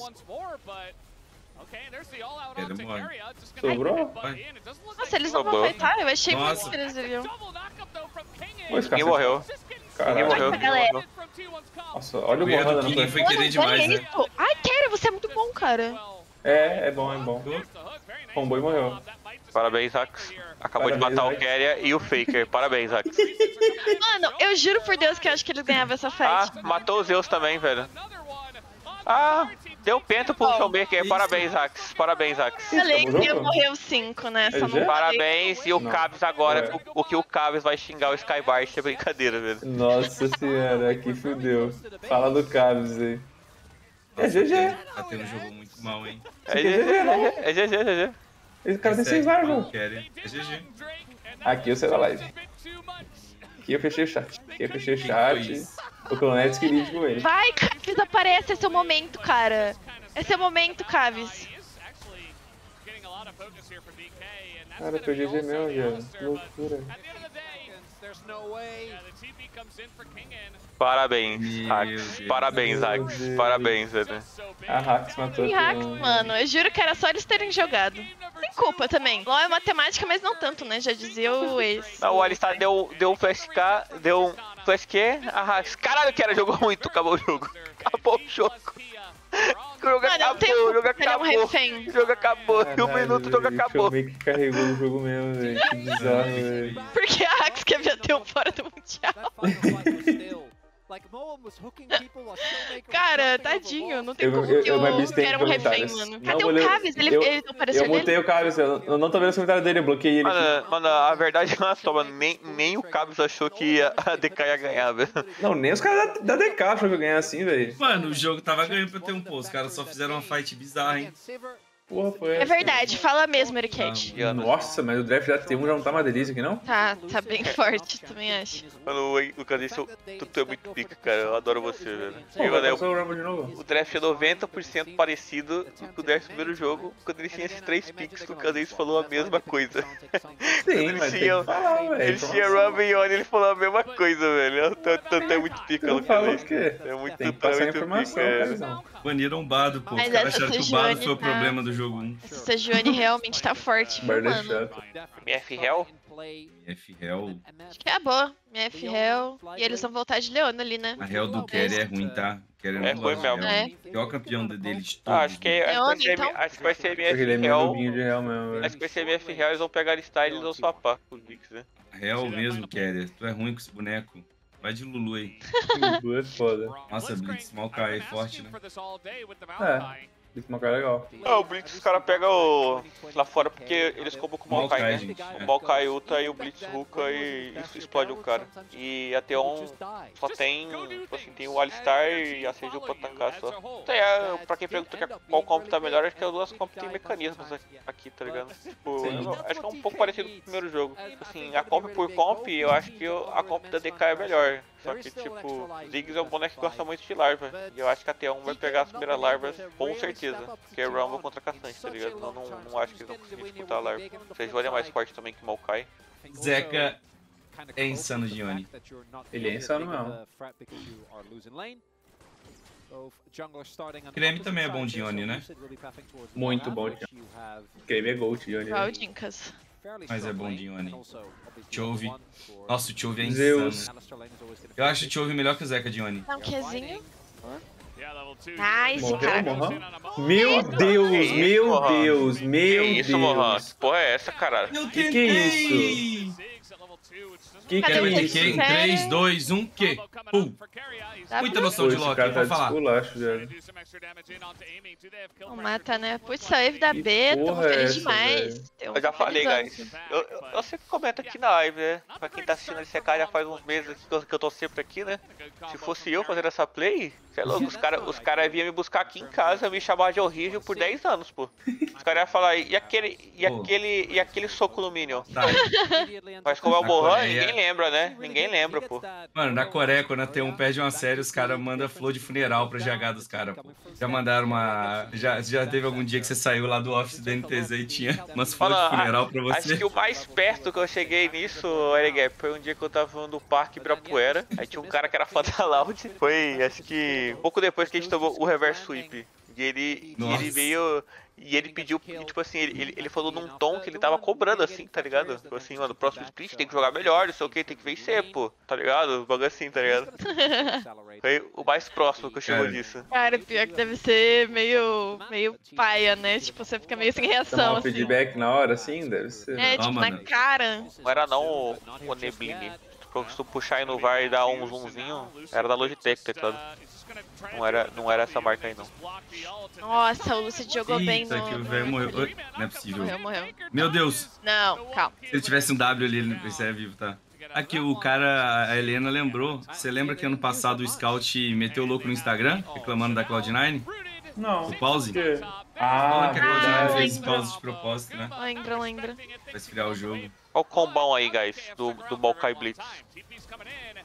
Ele morre. Sobrou? Vai. Nossa, eles não vão Sobrou. fightar? Eu achei muito Nossa. que eles iriam. Pô, esse Ninguém cara- morreu. Ninguém Caralho. morreu. Vai, ninguém galera. morreu. Nossa, olha o Primeiro Mohan do dando King flash. foi querer demais, olha né? isso. Ai, Kerry, você é muito bom, cara. É, é bom, é bom. Homeboy morreu. Parabéns, Ax. Acabou de Parabéns, matar o Ax. Keria e o Faker. Parabéns, Ax. Mano, eu juro por Deus que eu acho que eles ganhavam essa Ah, fight. matou os Zeus também, velho. Ah, deu penta pro Showmaker. Parabéns, Ax. Parabéns, Ax. Falei que Tamo ia junto? morrer os cinco, né? Só É, não já? falei. Parabéns. E o Não. Caves agora, É. o, o que o Caves vai xingar o Skybart é brincadeira, velho. Nossa senhora, aqui fudeu. Fala do Carlos aí. É G G. Tá tendo um jogo muito mal, hein? É G G, G G, não? é G G, é G G. Esse cara tem seis Segue, larvas. querem. É G G. Aqui eu saí da live. Aqui eu fechei o chat. Aqui eu fechei o Que que foi chat. isso? O Clonets que lide com ele. Vai, Caves, aparece. Esse é o momento, cara. Esse é o momento, Caves. Cara, foi G G mesmo, já. Que loucura. Parabéns, Meu Hax. Deus. Parabéns, Meu Hax. Deus. Parabéns, velho. A Hax matou E todo Hax, mundo. mano, eu juro que era só eles terem jogado. Sem culpa também. LoL é matemática, mas não tanto, né? Já dizia o ex. Não, o Alistar deu, deu um flash K, deu um flash Q, a Hax. Caralho, que era, jogou muito, acabou o jogo. Acabou o jogo. O jogo Mano, eu acabou, tenho o jogo culpa que ele é um acabou. refém. O jogo acabou, em um minuto o jogo velho, acabou. O Showmaker carregou o jogo mesmo, velho. Que bizarro, velho. Porque a Hax quer ver até o fora do Mundial. Cara, tadinho, não tem Eu- como eu- que eu me o abstenho era um de refém, comentários. mano. Não Cadê vou o ler- Caves? Ele, eu- ele não apareceu Eu nele? mutei o Caves, eu eu não tô vendo os comentários dele, eu bloqueei ele. Mano, mano, a verdade é uma só, mano. Nem, nem o Caves achou que a a D K ia ganhar, velho. Não, nem os caras da, da D K acham que eu ganhar assim, velho. Mano, o jogo tava ganhando pra ter um pô. Os caras só fizeram uma fight bizarra, hein? Porra, foi É verdade, fala mesmo, Ericat. Nossa, mas o draft da T um já não tá uma delícia aqui, não? Tá, tá bem forte, também acho. Mano, o Lucas, esse tu, tu é muito pica, cara. Eu adoro você, velho. Pô, E, vai mano, passar eu- o Rumble de novo. o draft é noventa por cento parecido com o draft do primeiro jogo, quando ele tinha esses três picks que o Cadês falou a mesma coisa. Sim, Eles mas tem tinham- que falar, velho. Ele tinha Rumble e Oni, ele falou a mesma coisa, velho. Tanto é muito pica, Eu Lucas. falo o quê? É muito, Tem que é passar a muito informação, pica, é. carazão. Baniram o Bado, pô. Os Mas caras essa acharam que o Sejuani Bado foi o tá- problema do jogo um. Essa Sejuani realmente tá forte, viu, Bardo é mano? chato. M F Hell? F Hell. Acho que acabou. Minha F Hell. E eles vão voltar de Leona ali, né? A Hell do Kerry é ruim, tá? Kerry É não ruim gosta de mesmo. Hell. Pior campeão deles de todos. Ah, acho que, é- acho, que vai ser, então? acho que vai ser Porque ele é M F meio Hell. nubinho de real mesmo, velho. Acho que vai ser M F Hell, eles vão pegar style e eles vão swapar com os Bix, né? Hell mesmo, Kerry. Tu é ruim com esse boneco. Vai de Lulu aí. Lulu é foda. Nossa, Blitz Maokai é forte, né? É. Isso é uma cara legal. Ah, o Blitz os caras pegam lá fora porque eles compram com o Maokai, Maokai, né? gente, O é. Maokai ulta e o Blitz Ruka e isso explode o cara. E a T um só tem, tipo assim, tem o Alistar e a Seju pra tancar só. Então, é, pra quem pergunta que qual comp tá melhor, acho que as duas comp tem mecanismos aqui, tá ligado? Tipo, eu não- acho que é um pouco parecido com o primeiro jogo. Tipo assim, a comp por comp, eu acho que a comp da D K é melhor. Só que, tipo, Ziggs é um boneco que gosta muito de larva. E eu acho que a T um vai pegar as primeiras larvas com certeza. Porque é Rumble contra Caçante, tá ligado? Eu não, não acho que eles vão conseguir disputar a larva. O Sejuani é mais forte também que o Maokai. Zeca é insano de Oni. Ele é insano mesmo. Creme também é bom de Oni, né? Muito bom de Creme é Gold, Johnny. Igual o Dinkas. Mas é bom de Oni. Chove. Nossa, o Chove é Zeus. insano. Eu acho o Chove melhor que o Zeca de Oni. Dá um Qzinho. Nice, Morreu, cara. Mohan? Meu Deus, Que meu isso, Deus, Que meu isso, Mohan? Deus. Que porra é essa, caralho? Eu Que tentei! Que que Cadê é o Quero isso? que em três, dois, um, que? Pum! Dá Muita pra- noção Pô, de esse Loki, cara tá vou de falar. esculacho, velho. Não mata, né? Putz, save da Que B, tamo porra é feliz essa, demais. velho? Tamo Eu já falei, felizão. guys. Eu, eu, eu sempre comento aqui na live, né? Pra quem tá assistindo esse cara já faz uns meses aqui que eu, que eu tô sempre aqui, né? Se fosse eu fazendo essa play, cê é louco, os caras os cara vinham me buscar aqui em casa, me chamar de horrível por dez anos, pô. Os caras iam falar, e aquele, e Pô. aquele, e aquele soco no Minion? Tá. Mas como é o Na Mohan, Coreia- ninguém lembra, né? Ninguém lembra, pô. Mano, na Coreia, quando a T um perde uma série, os caras mandam flor de funeral pra G H dos caras, pô. Já mandaram uma... Já, já teve algum dia que você saiu lá do office da N T Z e tinha umas flores de Mano, funeral pra Acho você? que o mais perto que eu cheguei nisso, Eregap, foi um dia que eu tava no Parque Ibirapuera. Aí tinha um cara que era fã da Loud. Foi, acho que, pouco depois que a gente tomou o reverse sweep. E ele, e Nossa. ele veio... E ele pediu, e, tipo assim, ele, ele, ele falou num tom que ele tava cobrando, assim, tá ligado? Tipo assim, mano, o próximo split tem que jogar melhor, não sei o que, tem que vencer, pô. Tá ligado? Um bagulho assim, tá ligado? Foi o mais próximo que eu chegou Cara. disso. Cara, pior que deve ser meio, meio paia, né? Tipo, você fica meio sem Tomar reação, um assim. feedback na hora, assim, deve ser. É, tipo, mano. na cara. Não era não o, o Nebline. Se tu puxar aí no V A R e dar um zoomzinho, era da Logitech o teclado. Não era, não era essa marca aí, não. Nossa, o Lucid jogou bem Eita, no... que o velho morreu. Oi, não é possível. Morreu, morreu. Meu Deus! Não, calma. Se ele tivesse um W ali, ele esse é vivo, tá? Aqui, o cara, a Helena lembrou. Você lembra que ano passado o Scout meteu louco no Instagram, reclamando da Cloud nine? Não. O pause? Que? Fala Ah, que a Cloud nine verdade. fez pause de propósito, né? Lembra, lembra. Pra esfriar o jogo. Olha o combão aí, guys, do, do Maokai Blitz.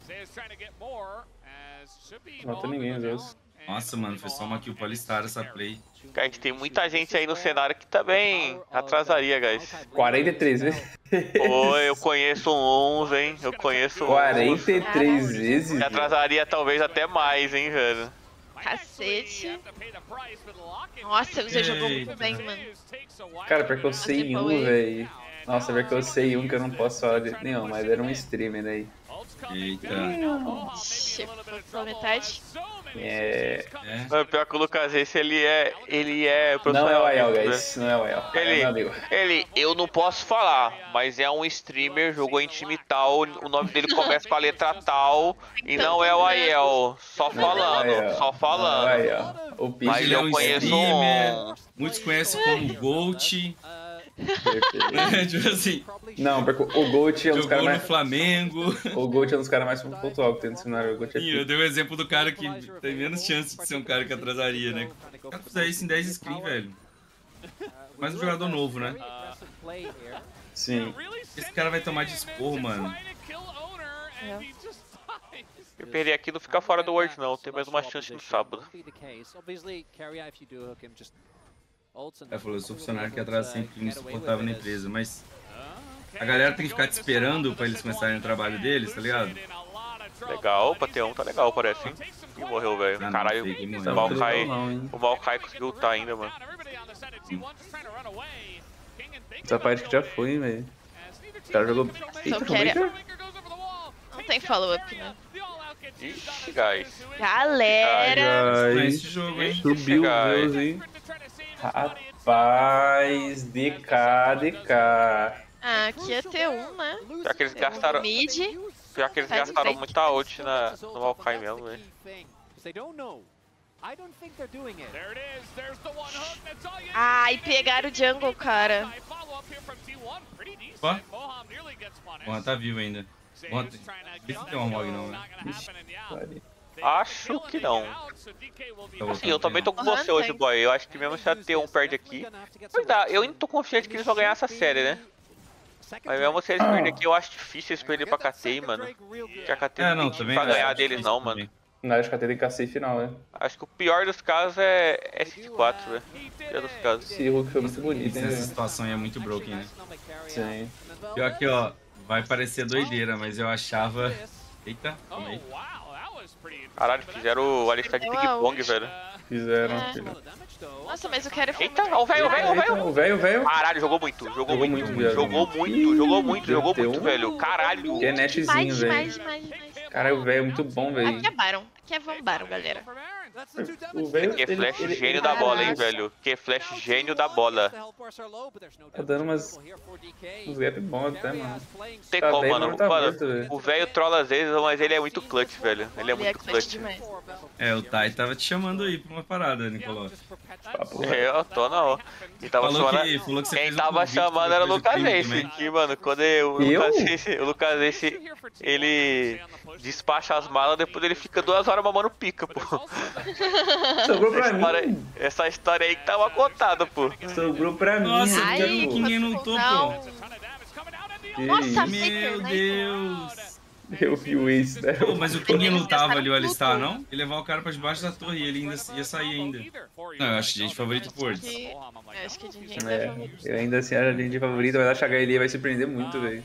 Não tem ninguém, às vezes. Nossa, mano, foi só uma kill pra listar essa play. Cara, a gente tem muita gente aí no cenário que também atrasaria, guys. quarenta e três vezes. Pô, eu conheço uns, hein? Eu conheço uns. quarenta e três vezes? Que atrasaria talvez até mais, hein, velho? Cacete. Nossa, você jogou muito bem, mano. Cara, porque eu sei um, velho. Nossa, porque eu sei um que eu não posso falar de nenhum, mas era um streamer aí. Eita. Ixi, foi pela metade. É... É. Mano, pior que o Lucas esse, ele é... Ele é... Não é o Ayel, né? guys. Não é o Ayel. É meu amigo. Ele, ele, eu não posso falar, mas é um streamer, jogou em time tal, o nome dele começa com a letra tal, e não é o Ayel. Só falando, só falando. Não é o Ayel. O Pitch, Mas Ele é eu um conheço streamer, um... muitos conhecem como Gold. Tipo assim, Não, porque o Gold é um dos jogou caras no mais... Flamengo. O Gold é um dos caras mais pontual que tem no cenário. O Gold é Sim, eu pica. dei o exemplo do cara que tem menos chance de ser um cara que atrasaria, né? O cara fizer isso em dez screen, velho. Mais um jogador novo, né? Sim. Esse cara vai tomar de esporro, mano. Eu perder aqui não fica fora do World não, tem mais uma chance no sábado. Ela falou, eu sou funcionário que atrasa sempre insuportável na empresa, mas a galera tem que ficar te esperando pra eles começarem o trabalho deles, tá ligado? Legal, pra ter um tá legal, parece, hein? E morreu, velho. Ah, não, Caralho, sei que o morreu. Maokai, Não, hein? o Maokai conseguiu lutar ainda, mano. Essa parte que já foi, hein, velho. O cara jogou... Eita, Só foi quero- Maker? Não tem follow-up, né? Ixi, guys. Galera! Pra Ai, esse jogo, hein? subiu o Deus, hein. Rapaz, D K, D K. Ah, aqui é T um, né? Pior que eles T um gastaram, mid. pior que eles Tá de gastaram frente. muita ult na, no Maokai mesmo, velho. Ai, pegaram o jungle, cara. Ó. Porra, tá vivo ainda. Porra, tem- esse não tem uma mog não, né? Acho que não. Tá Assim, eu também tô com Aham, você hoje, tem. boy. Eu acho que mesmo se a T um perde aqui... Mas dá, eu ainda tô confiante que eles vão ganhar essa série, né? Mas mesmo se eles perderem aqui, eu acho difícil eles perderem pra K T, mano. Que a K T É, não não, tem time também pra é, ganhar acho deles difícil não, mano. também. Na acho que até tem K C final, né? Acho que o pior dos casos é S quatro, velho. Pior dos casos. Esse Hulk foi muito bonito, hein, Essa velho. situação aí é muito broken, né? Sim. Pior que, ó, vai parecer doideira, mas eu achava... Eita, calma aí. Caralho, fizeram o Alistar de Ping Pong, velho. Fizeram. É. filho. Nossa, mas o cara foi Eita, muito... ó o velho, o velho, o Eita, velho. o velho, o velho. Caralho, jogou muito, jogou, Jogou muito, muito, viado. jogou muito, jogou muito, Ih, jogou deu muito, um- velho. Caralho. Que é Demais, netzinho, demais, velho. demais, demais. Cara, o velho é muito bom, velho. Aqui é Baron. Aqui é Van Baron, galera. O velho, Que ele, flash ele, gênio ele da bola, hein, Caraca. velho. Que flash gênio da bola. tá dando umas, uns gap bons até, mano. Não tem Tá como, bem, mano. mas tá Mano, morto, velho. o velho trola às vezes, mas ele é muito clutch, velho. Ele é Ele é muito clutch clutch. demais. É, o Tai tava te chamando aí pra uma parada, Nicolau. Papo É, eu tô não. Quem tava Falou chamando. que, falou que você Quem fez um tava convite chamando era o depois do Lucas crime Ace, também. que, mano, quando eu, o, Eu? Lucas Ace, o Lucas Ace, ele despacha as malas, depois ele fica duas horas mamando pica, pô. Sobrou pra Essa história, mim. essa história aí que tava contada, pô. Sobrou pra mim. Nossa, Ai, quem pô. quem quanto lutou, cooldown. pô? Que Nossa, isso. Meu Faker, né? Deus. Eu vi o Ace, né? Pô, mas o King não tava ali, o Alistar, tudo. não? Ele levar o cara pra debaixo da torre e ele ainda ia sair ainda. Não, eu acho gente favorito por Words. Que- Eu acho que a gente ainda É, é. eu ainda assim a linha de favorita, mas acho que a H L vai surpreender muito, velho.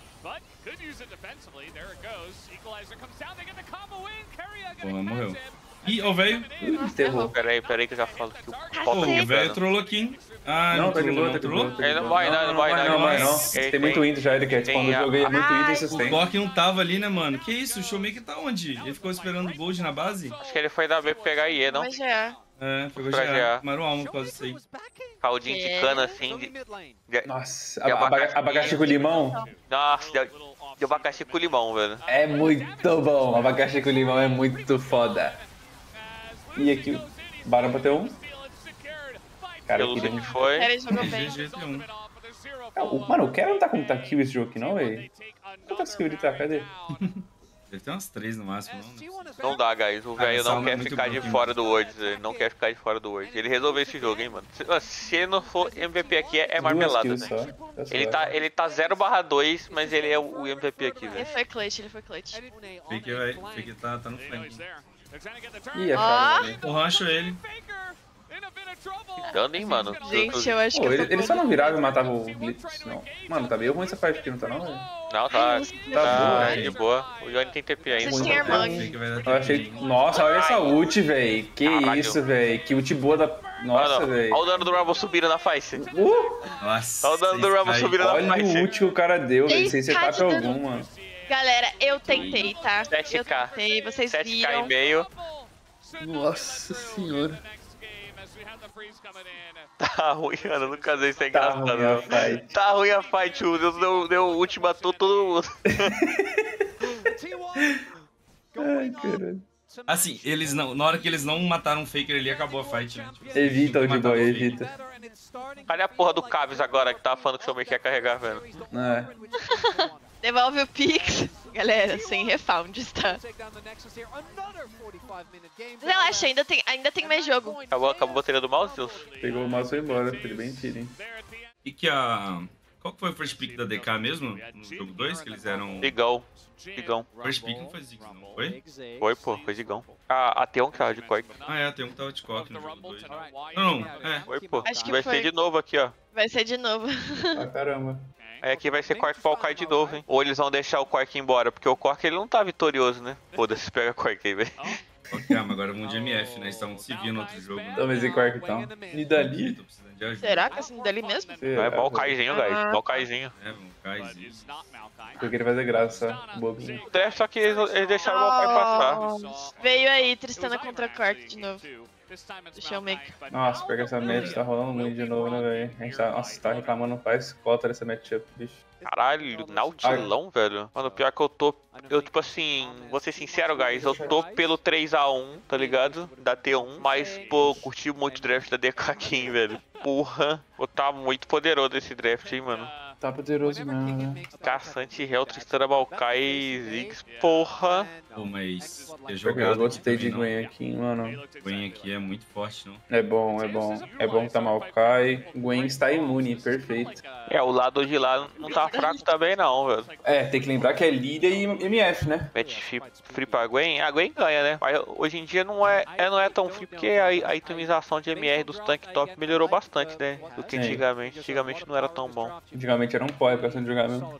Porra, morreu. Ih, ó o velho. Enterrou. Pera aí, pera aí que eu já falo que o Pô, pau tá o velho quebrando. trollou aqui, hein? Ah, Não, não, tá de trollou, boa, não tá de trollou? boa. tá de Ele não boa. vai, não, não vai, não. Não, vai, não. Nossa. Ele Tem muito tem- Inter já, ele quer. tem Quando eu a- joguei é muito Ai. Inter, O sustenta. Bork não tava ali, né, mano? Que isso? O Showmaker tá onde? Ele ficou esperando o Gold na base? Acho que ele foi da B pra pegar I E, não? Mas já. É, pegou Pra já. já. Tomaram alma por causa disso aí. Caldinho de É. cana assim. De... de- Nossa, E aba- abacaxi. aba- abacaxi com limão Nossa, de, de abacaxi com limão, velho. é muito bom. Abacaxi com limão é muito foda. E aqui, Barão pra ter um. Cara, eu Pelo queria que muito. foi. Cara, ele jogou bem. G G T um. Ah, o- Mano, o Kero não tá como tá kill esse jogo aqui, não, velho? Quantas kills ele tá? Cadê? Deve ter umas três no máximo, não? Não dá, guys. O velho não quer ficar de fora do Worlds. Ele não quer ficar de fora do Worlds. Ele resolveu esse jogo, hein, mano. Se, se ele não for M V P aqui, é marmelada, né? Ele tá, ele tá zero barra dois, mas ele é o M V P aqui, velho. Ele foi clutch, ele foi clutch. Fake, vai, Fake tá, tá no flank. Ih, acharam. O rancho ele. Dando, hein, mano. Gente, eu acho Pô, que eu ele, tô ele só não virava e matava o Blitz, não. Mano, tá meio ruim essa parte aqui, não tá não, velho? Não, tá, Tá tá boa, de boa. O Johnny tem T P ainda. Vocês têm Armang. Eu achei... Nossa, olha essa ult, velho. Que Caralho. isso, velho. Que ult boa da... Nossa, velho. Olha o dano do Rumble subindo na face. Uh! Nossa. Olha o dano do Rumble subindo na Olha face. o ult que o cara deu, velho. Sem setup Tá de dano. algum, mano. Galera, eu tentei, tá? sete Eu K. tentei, vocês sete K e viram. meio. Nossa senhora. Tá ruim, mano. Nunca vi isso é Tá engraçado. ruim a não. fight. Tá ruim a fight, o Deus deu, deu ult, matou todo mundo. Ai, caralho. Assim, eles não, na hora que eles não mataram o Faker ali, acabou a fight, né? Tipo, Evita o de mataram boy, o Faker. evita. Cadê a porra do Caves agora que tava falando que o Showmaker quer carregar, velho? É. Devolve o Pix. Galera, sem refounds, tá? Relaxa, ainda tem, ainda tem mais jogo. Acabou, acabou a bateria do mouse, Deus? Pegou o mouse e foi embora. Foi bem tiro, hein. E que a... Qual que foi o first pick da D K mesmo? No jogo dois, que eles eram... Zigão. Zigão. First pick não foi Ziggs, não foi? Foi, pô, foi Zigão. A, a T um que tava de corte. Ah, é, tem um que tava de coque no jogo dois. Não, não, é. Foi, pô. Acho que Vai foi. ser de novo aqui, ó. Vai ser de novo. Ah, caramba. Aí aqui vai ser Cork pra Alkai de novo, hein? Ou eles vão deixar o Cork embora, porque o Cork ele não tá vitorioso, né? Foda-se, pega o Cork aí, velho. Ok, mas agora vamos de M F, né? Eles estavam se vindo no outro jogo, né? Toma esse quark então. E dali? Tô precisando de ajuda. Será que assim dali mesmo? Não é Malkaizinho, guys. Malkaizinho. É, vamos cair isso. Eu queria fazer graça, bobinho. É, só que eles, eles deixaram o Malkai passar. Veio aí, Tristana contra Cork de novo. Do Showmaker. Nossa, pega essa match, tá rolando muito de novo, né, velho? A gente tá, nossa, tá reclamando faz cota dessa matchup, bicho. Caralho, Naudilão, velho. Mano, pior que eu tô... Eu, tipo assim, vou ser sincero, guys. Eu tô pelo três a um, tá ligado? Da T um. Mas, pô, curti muito o draft da D K aqui, hein, velho. Porra. Pô, tá muito poderoso esse draft, hein, mano. Tá poderoso mesmo, né? Caçante, Hell, Tristana, Maokai, Ziggs, porra. Pô, mas ter Eu jogado gostei aqui de também, Gwen aqui, mano. não. Gwen aqui é muito forte, não. É bom, é bom. É bom que tá Maokai. Gwen está imune, perfeito. É, o lado de lá não tá fraco também não, velho. É, tem que lembrar que é Lídia e M F, né? Match free pra Gwen, a Gwen ganha, né? Mas hoje em dia não é, é, não é tão free porque a, a itemização de M R dos tank top melhorou bastante, né? Do que Sim. antigamente. Antigamente não era tão bom. Antigamente era um porre pra você jogar mesmo.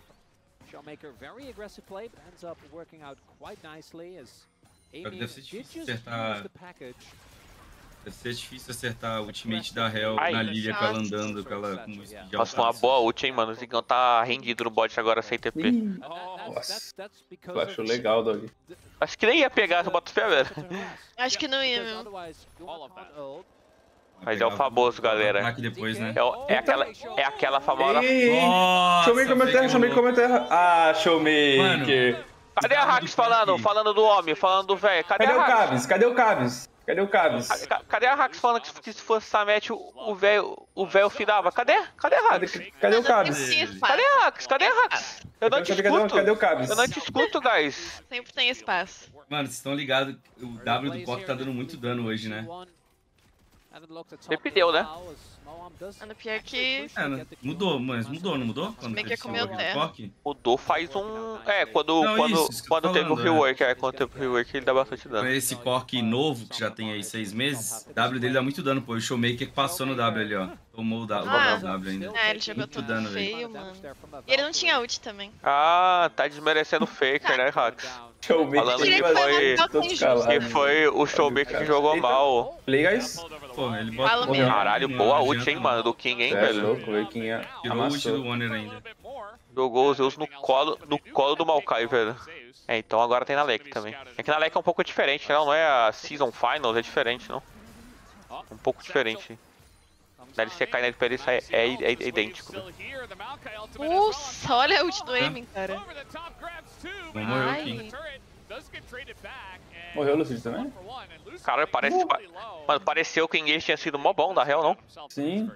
Só que deve ser difícil acertar... Deve ser difícil acertar o ultimate da Hell Ai. na Lilia com ela andando, com ela com o speed Nossa, foi uma boa ult, hein, mano. O Zigão tá rendido no bot agora sem T P. Ih, nossa, tu achou legal, Dog. Acho que nem ia pegar essa bota fé, velho. Acho que não ia mesmo. Mas é o famoso, galera. Ataque depois, né? É, o- é aquela, é aquela famosa... Ei, Nossa, Showmaker como é terra, pegou. Showmaker como é terra. Ah, Showmaker. Cadê a Rax falando? Falando do homem, falando do velho. Cadê, Cadê o a Rax? Caves? Cadê o Caves? Cadê o Caves? Ca- ca- Cadê a Rax falando que, que se fosse essa match o velho o velho fidava? Cadê? Cadê a Cadê, Rax? cadê o Sempre Caves? tem espaço. Cadê a Rax? Cadê a Rax? Eu não Eu te quero saber cadê, escuto. cadê o Caves? Eu não te escuto, guys. Sempre tem espaço. Mano, vocês estão ligados, o W do Cork tá dando muito dano hoje, né? Sempre deu, né? Mano, pior que... É, né? Mudou, mas mudou, não mudou? Quando Bem que teve comeu esse bagulho do terra. Cork? Mudou faz um... É, quando, Não, quando, isso, isso que eu tô quando teve o falando, rework, é. Quando teve o rework ele dá bastante dano. Com esse Cork novo, que já tem aí seis meses, o W dele dá muito dano, pô. O Showmaker passou no W ali, ó. Tomou o W, Ah, o W ainda. É, ele jogou Muito tudo dano, feio, mano. E ele não tinha ult também. Ah, tá desmerecendo o Faker, né, Rax? Showmaker Falando tem que fazer foi- todo todo escalado. Que foi o Showmaker que jogou mal. Play, guys. Pô, ele bota Fala o mesmo. Caralho, não boa adianta ult, hein, não. mano, do King, hein, É velho? louco, velho. Quem é? Tirou o ult Amassou. do Warner ainda. Jogou os Zeus no colo, no colo do Maokai, velho. É, então agora tem na Lek também. É que na Lek é um pouco diferente, não? Não é a Season Finals, é diferente, não? Um pouco diferente. Na L C K e na L P L é, é, é idêntico. Né? Nossa, olha a ult do Aiming, cara. Não morreu Ai. aqui. Morreu o Lucid também? Cara, parece. Mano, pareceu que o engage tinha sido mó bom, na real, não? Sim.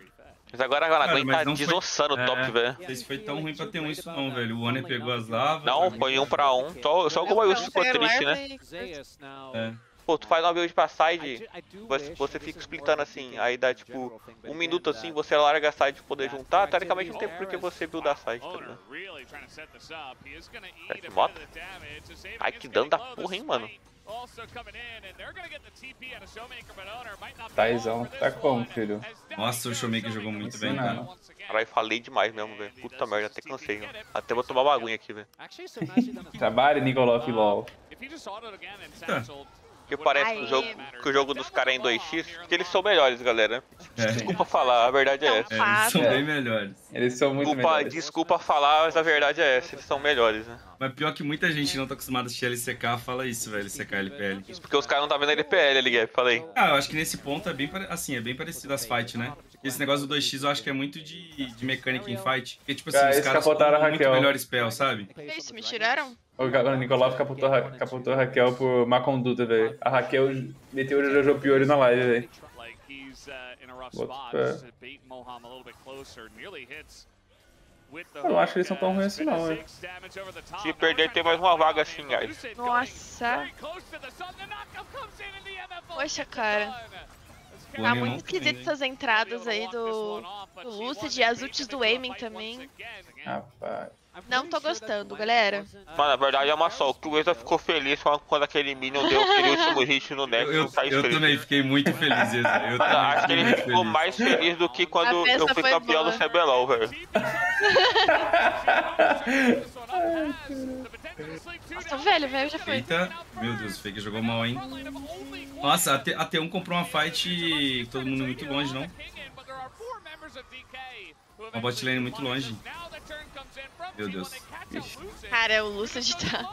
Mas agora a Cara, Gwen mas tá não foi- desossando o é, top, velho. Não sei se foi tão ruim pra ter um isso não, velho. O One pegou as lavas. Não, foi um pra um. Só, só o Gomayushi ficou triste, né? É. Pô, tu faz uma build pra side, você, você fica splitando assim, aí dá tipo um minuto assim, você larga a side pra poder juntar, teoricamente não tem por que você buildar a side, tá ligado? É que moto? Ai, que dano da porra, hein, mano? Taizão, tá como, filho? Nossa, o Showmaker jogou muito bem, cara. Caralho, falei demais mesmo, velho. Puta merda, até cansei, ó. Até vou tomar uma aguinha aqui, velho. Trabalhe, Nikolov LOL. Porque parece que o jogo, que o jogo dos caras é em dois x, porque eles são melhores, galera. É. Desculpa falar, a verdade é essa. É, eles são É. bem melhores. Eles são muito Desculpa, melhores. desculpa falar, mas a verdade é essa, eles são melhores, né? Mas pior que muita gente não tá acostumada a assistir L C K fala isso, velho. L C K, L P L. Isso porque os caras não tá vendo L P L ali, Gap, falei. Ah, eu acho que nesse ponto é bem, pare- assim, é bem parecido as fights, né? Esse negócio do dois x eu acho que é muito de, de mecânica em fight. Porque, tipo assim, Cara, os eles caras capotaram a são muito Raquel. melhor spell, sabe? Que isso, me tiraram? O Ga- o Nikolov capotou, a Ra- capotou a Raquel por má conduta, velho. A Raquel meteu o Jojo Piori na live, velho. Bota fé. Eu não acho que eles são tão ruins assim, não, velho. Se perder, tem mais uma vaga assim, guys. Nossa. Poxa, cara. O Tá One muito não tem, esquisito né? essas entradas aí do, do Lucid e as ults do Aiming também. Rapaz. Não tô gostando, galera. Mano, na verdade é uma só. O Cruza ficou feliz quando quando aquele Minion deu aquele último hit no Eu, Nexus. eu, Não tá eu feliz. também fiquei muito feliz, Ezra. Eu Mano, também acho que fiquei ele muito ficou feliz. mais feliz do que quando A eu festa fui foi campeão boa. do C B L O L, velho. Nossa, o velho, velho já foi. Eita, meu Deus, o Fake jogou mal, hein? Nossa, a, T, a T um comprou uma fight todo mundo muito longe, não? Uma bot lane muito longe. Meu Deus. Cara, o Lucid tá...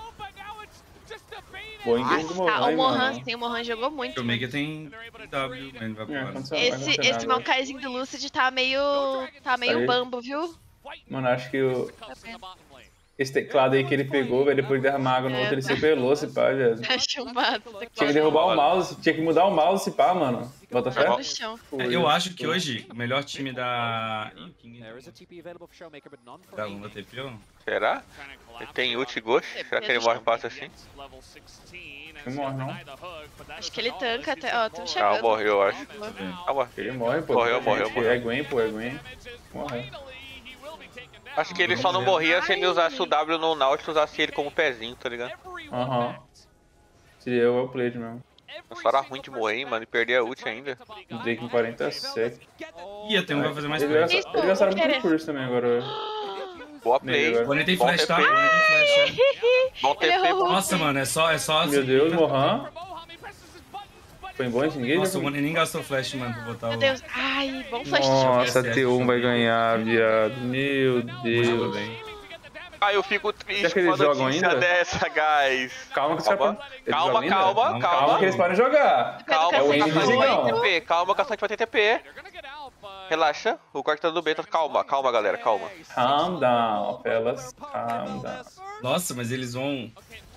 Boa inglês do Ah, Mohan, o hein, Mohan, mano. sim, o Mohan jogou O muito. Showmaker tem W, mas não vai É, pro ar. aconteceu- vai Esse, acontecer esse nada. Mankaizinho do Lucid tá meio... tá meio Aí. bambo, viu? Mano, acho que o... esse teclado aí que ele pegou, velho, depois de derramar água no outro, ele se pelou, se pá, velho. Tá chumbado. Tinha que derrubar o mouse, tinha que mudar o mouse, se pá, mano. Bota fé? Tá no chão. É, eu acho que hoje o melhor time da... Ih, o King da Lunda T P, ó. Será? Ele tem ult e ghost? Será que ele morre fácil assim? Não morre, não. Acho que ele tanca até... Ó, tão Ah, chegando. morreu, eu acho. Tá vendo? Ah, morreu. Ele morre, pô. Morreu, morreu, Gente, morreu. É Gwen, pô, é Gwen. Morre. Acho que ele só não morria se ele usasse o W no Nautilus e usasse ele como pezinho, tá ligado? Aham. Seria eu o play mesmo. Só era ruim de morrer, hein, mano, e perder a ult ainda. Drake em quarenta e sete. Ih, a T um vai fazer mais Ele play. gasta- ele gastaram muito recurso também agora, velho. Boa play. Agora. O One tem Bom flash, tá? O T P. One tem flash, é. Bom T Ele P. errou. Nossa, mano, é só... É só Meu Deus, Mohan. Foi bom esse ninguém? Nossa, o One nem gastou flash, mano, pra botar o... Meu Deus. Ai, bom flash de Nossa, jogo. T um vai ganhar, viado. Meu Jogou Deus. bem. Ah, eu fico triste Será que com a eles jogam notícia ainda? dessa, guys. Calma que os Calma, caras... eles calma, jogam ainda? calma, Calma, calma. Calma que eles podem jogar. Calma, É o o Envy Caçante vai Zigão. ter T P. Calma, o Caçante vai ter T P. Relaxa, o corte tá do beta. Calma, calma, galera, calma. Calm down, fellas. Calm down. Nossa, mas eles vão...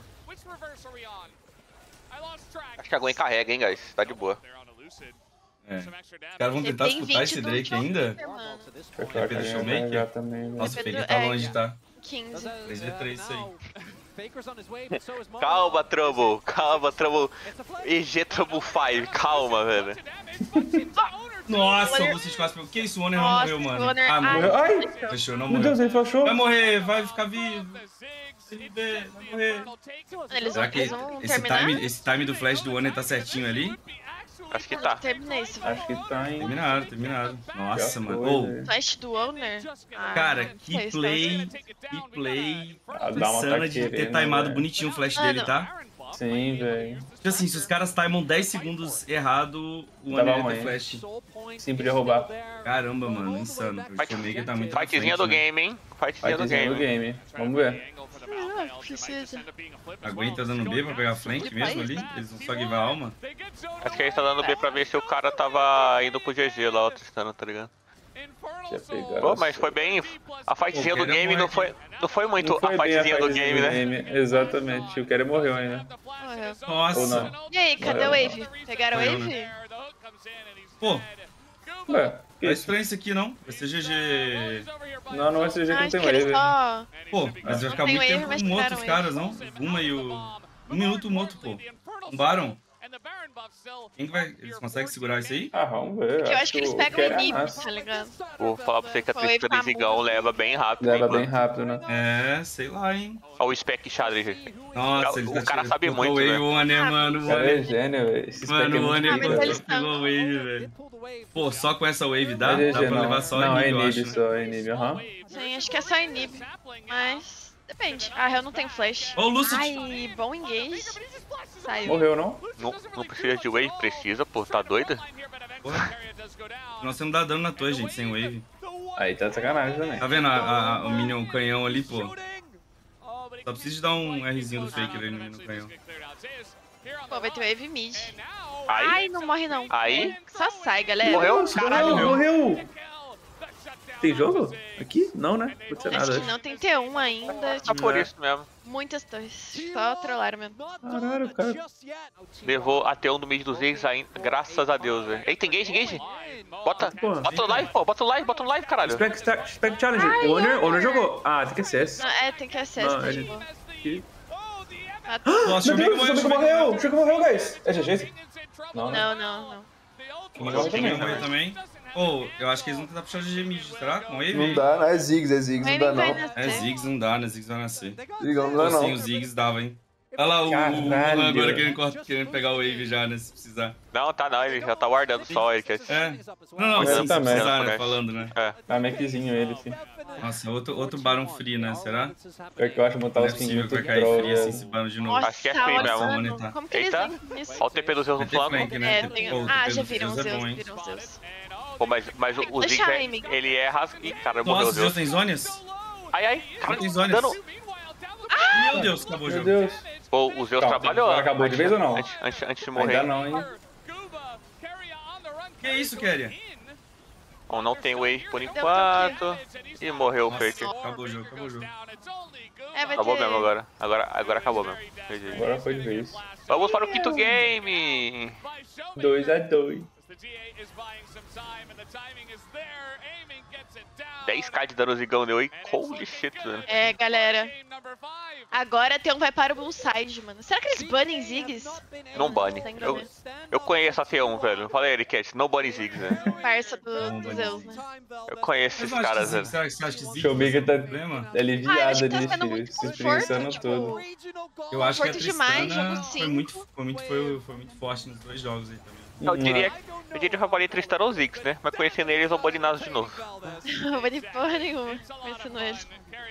Acho que a Gwen carrega, hein, guys. Tá de boa. É. Os caras vão tentar Tem disputar esse vinte do Drake ainda? mano. Foi claro que do a gente Showmaker? vai jogar também, velho. Nossa, o Pedro- Fake tá é, longe, tá? quinze. três v três isso aí. Calma, Trouble. Calma, Trouble. E G Trouble cinco. Calma, velho. Nossa, Warner- vocês quase pegou. Que isso? O Honor não Nossa, morreu, mano. Warner- Ah, ai. morreu. Ai, Fechou, não meu morreu. Deus, ele flashou. Vai morrer, vai ficar vivo. Ele vê, vai morrer. Eles vão, Será que eles vão esse terminar? time, esse time do flash do Honor tá certinho ali? Acho que tá. Terminei isso. Acho que tá em... Terminaram, terminaram. Nossa, Já mano. foi, Ô, velho. Flash do Owner? Ah, cara, não que sei, isso play, que play A Dalma tá insana de ter querendo, timado velho. bonitinho o flash Mano. dele, tá? Sim, velho. Tipo assim, se os caras timam dez segundos errado, o Tava Honor ia ter ruim. flash. Sim, podia roubar. Caramba, mano, insano. O Fight- Showmaker tá muito na Fightzinha frente, do né? game, hein? Fightzinha do Fightzinho do game. game. Vamos ver. Ah, precisa. A Gwen tá dando B pra pegar flank mesmo ali? Eles vão só guivar a alma? Acho que ele tá dando B pra ver se o cara tava indo pro G G lá, o Tristana, tá ligado? Deixa eu pegar. Pô, mas foi bem. A fightzinha do O cara game não morre. foi, não foi muito Não foi a bem fightzinha do fightzinha game, né? game. Exatamente. O cara morreu ainda. Morreu. Nossa. Ou não. E aí, cadê o Wave? Pegaram o Morreu, Wave? Pô, Ué, que Tá isso? estranho isso aqui, não? Vai ser G G. Não, não vai ser G G que Ah, não acho tem que eles wave. só... Pô, mas vai ficar Tem muito wave, tempo mas com tiraram outros wave. caras, não? O Guma e o... Um minuto o Moto, pô. Um Baron. Quem que vai... Eles conseguem segurar isso aí? Ah, vamos ver. Porque eu acho que eles o pegam que o era inib, massa. tá ligado? Vou falar pra você que a Foi Tristana famoso. Zigão leva bem rápido. Leva hein, bem mano. rápido, né? É, sei lá, hein. Olha o Spec Xadrez. Nossa, O ele cara tá sabe colocou muito, o Wave né? One, Ah, mano. O O cara é One... gênio, velho. Esse spec Mano, é o muito One Ah, mas pica, eles velho. pegou a Wave, velho. Pô, só com essa Wave dá? Não é Dá G G, pra não. levar só Não, a é inib, eu inib acho. só, é inib, aham. Sim, acho que é só inib. Mas... Depende. Ah, eu não tenho flash. Ô, Lucid. Ai, bom engage. Saiu. Morreu, não? Não, não precisa de wave? Precisa, pô. Tá doida? Porra. Nós você não dá dano na torre, gente, sem Wave. Aí tá de sacanagem também. Tá vendo a, a, a- o Minion canhão ali, pô? Só precisa de dar um Rzinho do fake ali no Minion canhão. Pô, vai ter wave mid. Aí? Ai, não morre não. Aí? Só sai, galera. Morreu? Caralho, morreu. morreu! Tem jogo? Aqui? Não, né? Não pode ser Acho nada. que não, tem T um ainda. Só Tipo, por isso mesmo. muitas torres. Só trollaram mesmo. Caralho, cara. Levou a T um do mid dos Ziggs ainda. Graças a Deus, velho. Eita, engage, engage. Bota, Porra. bota no live, pô. Bota no live, bota no live, caralho. Spec, Spec, Spec Challenge. O Honor, Honor jogou. Ah, tem que ser esse. Não, é, tem que acesso, Não, ele- tipo. Que- Ah, Nossa, Meu deixa eu ver Deus, o que Choco morreu! O Choco morreu, guys! É G G esse? Não, né? Não, não, não. Morreu também, morrer né? também. Ô, eu acho que eles vão tentar puxar o G G mid, será? Com Wave? Não dá, não é Ziggs, é Ziggs, não Wave dá vai não. É nascer. Ziggs, não dá, né? Ziggs vai nascer. Ziggs não dá Ou sem não. os Ziggs dava, hein? Olha lá o, o Caralho. Luan agora querendo, cortar- querendo pegar o Wave já, né? Se precisar. Não, tá não. Ele já tá guardando só. Ele quer... É. Não, não, Eu sim, se também. precisar, né? Falando, né? É. Tá Maczinho ele, sim. Nossa, outro, outro Baron free, né? Será? Pior que eu acho montar Não é os skins possível que muito vai cair troll, free assim, velho. esse Baron de novo. Nossa, Acho que é free mesmo. mano. Tá. Como que Eita. eles vêm nisso? Olha o T P do Zeus Vai no ter flanco. flank, né? É, Tem- tem... pô, o Ah, T P já do viram os Zeus é Zeus, bom, hein? viram os Zeus. Pô, mas, mas o, Tem que o deixar, Ziggs, hein, amigo? é- ele é ras... Ih, cara, morreu o Nossa, o Zeus Zeus. tem Zonias? Ai, ai. Cara, Tem Zonias. dano. Meu Deus, acabou o Meu jogo. Deus. Pô, o Zeus Calma, trabalhou. agora acabou de vez ou não? Antes, antes, antes de morrer. Ainda não, hein? Que isso, Keria? Bom, não tem wave por enquanto. E morreu o Nossa, Fake. acabou o jogo, acabou o jogo. É, vai Acabou ter... mesmo agora. Agora, agora acabou mesmo. G G. Agora foi de vez. Vamos para o quinto game. dois a dois. dez k de dano Zigão deu aí. Holy shit, velho. É, galera. Agora tem um vai para o Bullside, mano. Será que eles banem Ziggs? Não bane. Sem Eu, grana. eu conheço a T um, velho. Fala aí, Eric, não bane Ziggs, velho. Parça do, Não, do bane Zeus, né? Eu conheço Vocês esses não acham que caras, Ziggs- velho. será que você acha que Ziggs Showmaker tem tá problema? Ah, eu aliviado acho que tá ali, sendo filho. muito Se conforto, espreguiçando tipo... tudo. Eu acho que a Conforto demais, Tristana jogo foi cinco. muito, foi, muito, foi, foi muito forte nos dois jogos aí também. Eu diria, eu diria que eu faria Tristana ou Ziggs, né? Mas conhecendo eles, eu vou banir nada de novo. Não vou banir porra nenhuma. Pensando eles.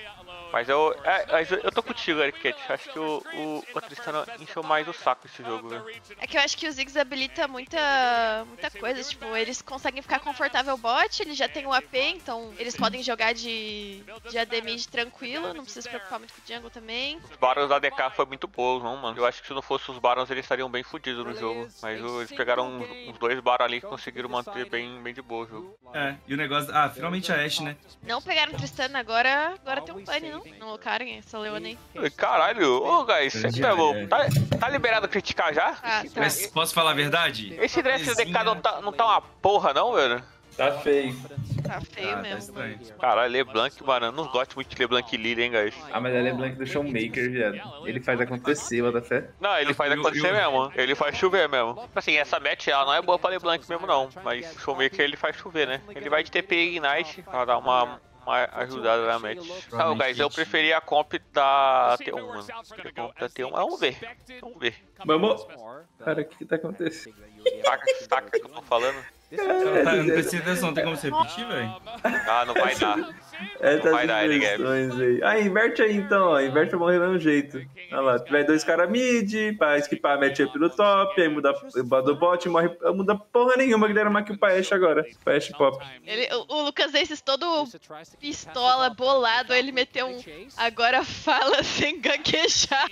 Mas eu, é, mas eu eu tô contigo, Eric. Acho que o, o, o Tristana encheu mais o saco esse jogo, velho. É que eu acho que o Ziggs habilita muita, muita coisa, tipo, eles conseguem ficar confortável bot, eles já tem o A P, então eles podem jogar de, de A D mid tranquilo, não precisa se preocupar muito com o jungle também. Os Barons da A D K foi muito bons, não, mano. Eu acho que se não fosse os Barons, eles estariam bem fodidos no jogo. Mas o- eles pegaram uns, uns dois Barons ali que conseguiram manter bem, bem de boa o jogo. É, e o negócio... Ah, finalmente a Ashe, né? Não pegaram Tristana agora, agora tem um pane, não? Não colocaram essa Leona aí. Ui, Caralho, ô, guys, Grande você é louco. área. Tá, tá liberado criticar já? Ah, tá. Mas posso falar a verdade? Esse draft da A D K não tá, não tá uma porra, não, velho? Tá feio. Tá feio Ah, tá mesmo. estranho. Caralho, LeBlanc, mano, eu não gosto muito de LeBlanc e Lily, hein, guys. Ah, mas ela é Blank do Showmaker, viado. Ele faz acontecer, bota fé. Não, ele faz Eu- acontecer eu- mesmo. Ele faz chover mesmo. Assim, essa match ela não é boa pra LeBlanc mesmo, não. Mas o Showmaker ele faz chover, né? Ele vai de T P e Ignite pra dar uma, uma ajudada na match. Não, guys, eu preferia a comp da T um, mano. A comp da T um, vamos ver. Vamos ver. Vamos. Cara, o que que tá acontecendo? Saca, saca que eu tô falando? Tá, tá, não prestei atenção, tem como você repetir, velho? Ah, não vai dar. Essas vai dar, ele Gap. inversões aí. Ah, inverte aí então, ó. Inverte pra morrer do mesmo jeito. Olha lá, tiver dois caras mid, pra esquipar a matchup no top, aí muda o bot, morre. Muda porra nenhuma que deram uma kill pra Ashe agora. Pra Ashe pop. Ele, o, o Lucas Aces todo pistola, bolado, ele meteu um agora fala sem gaguejar.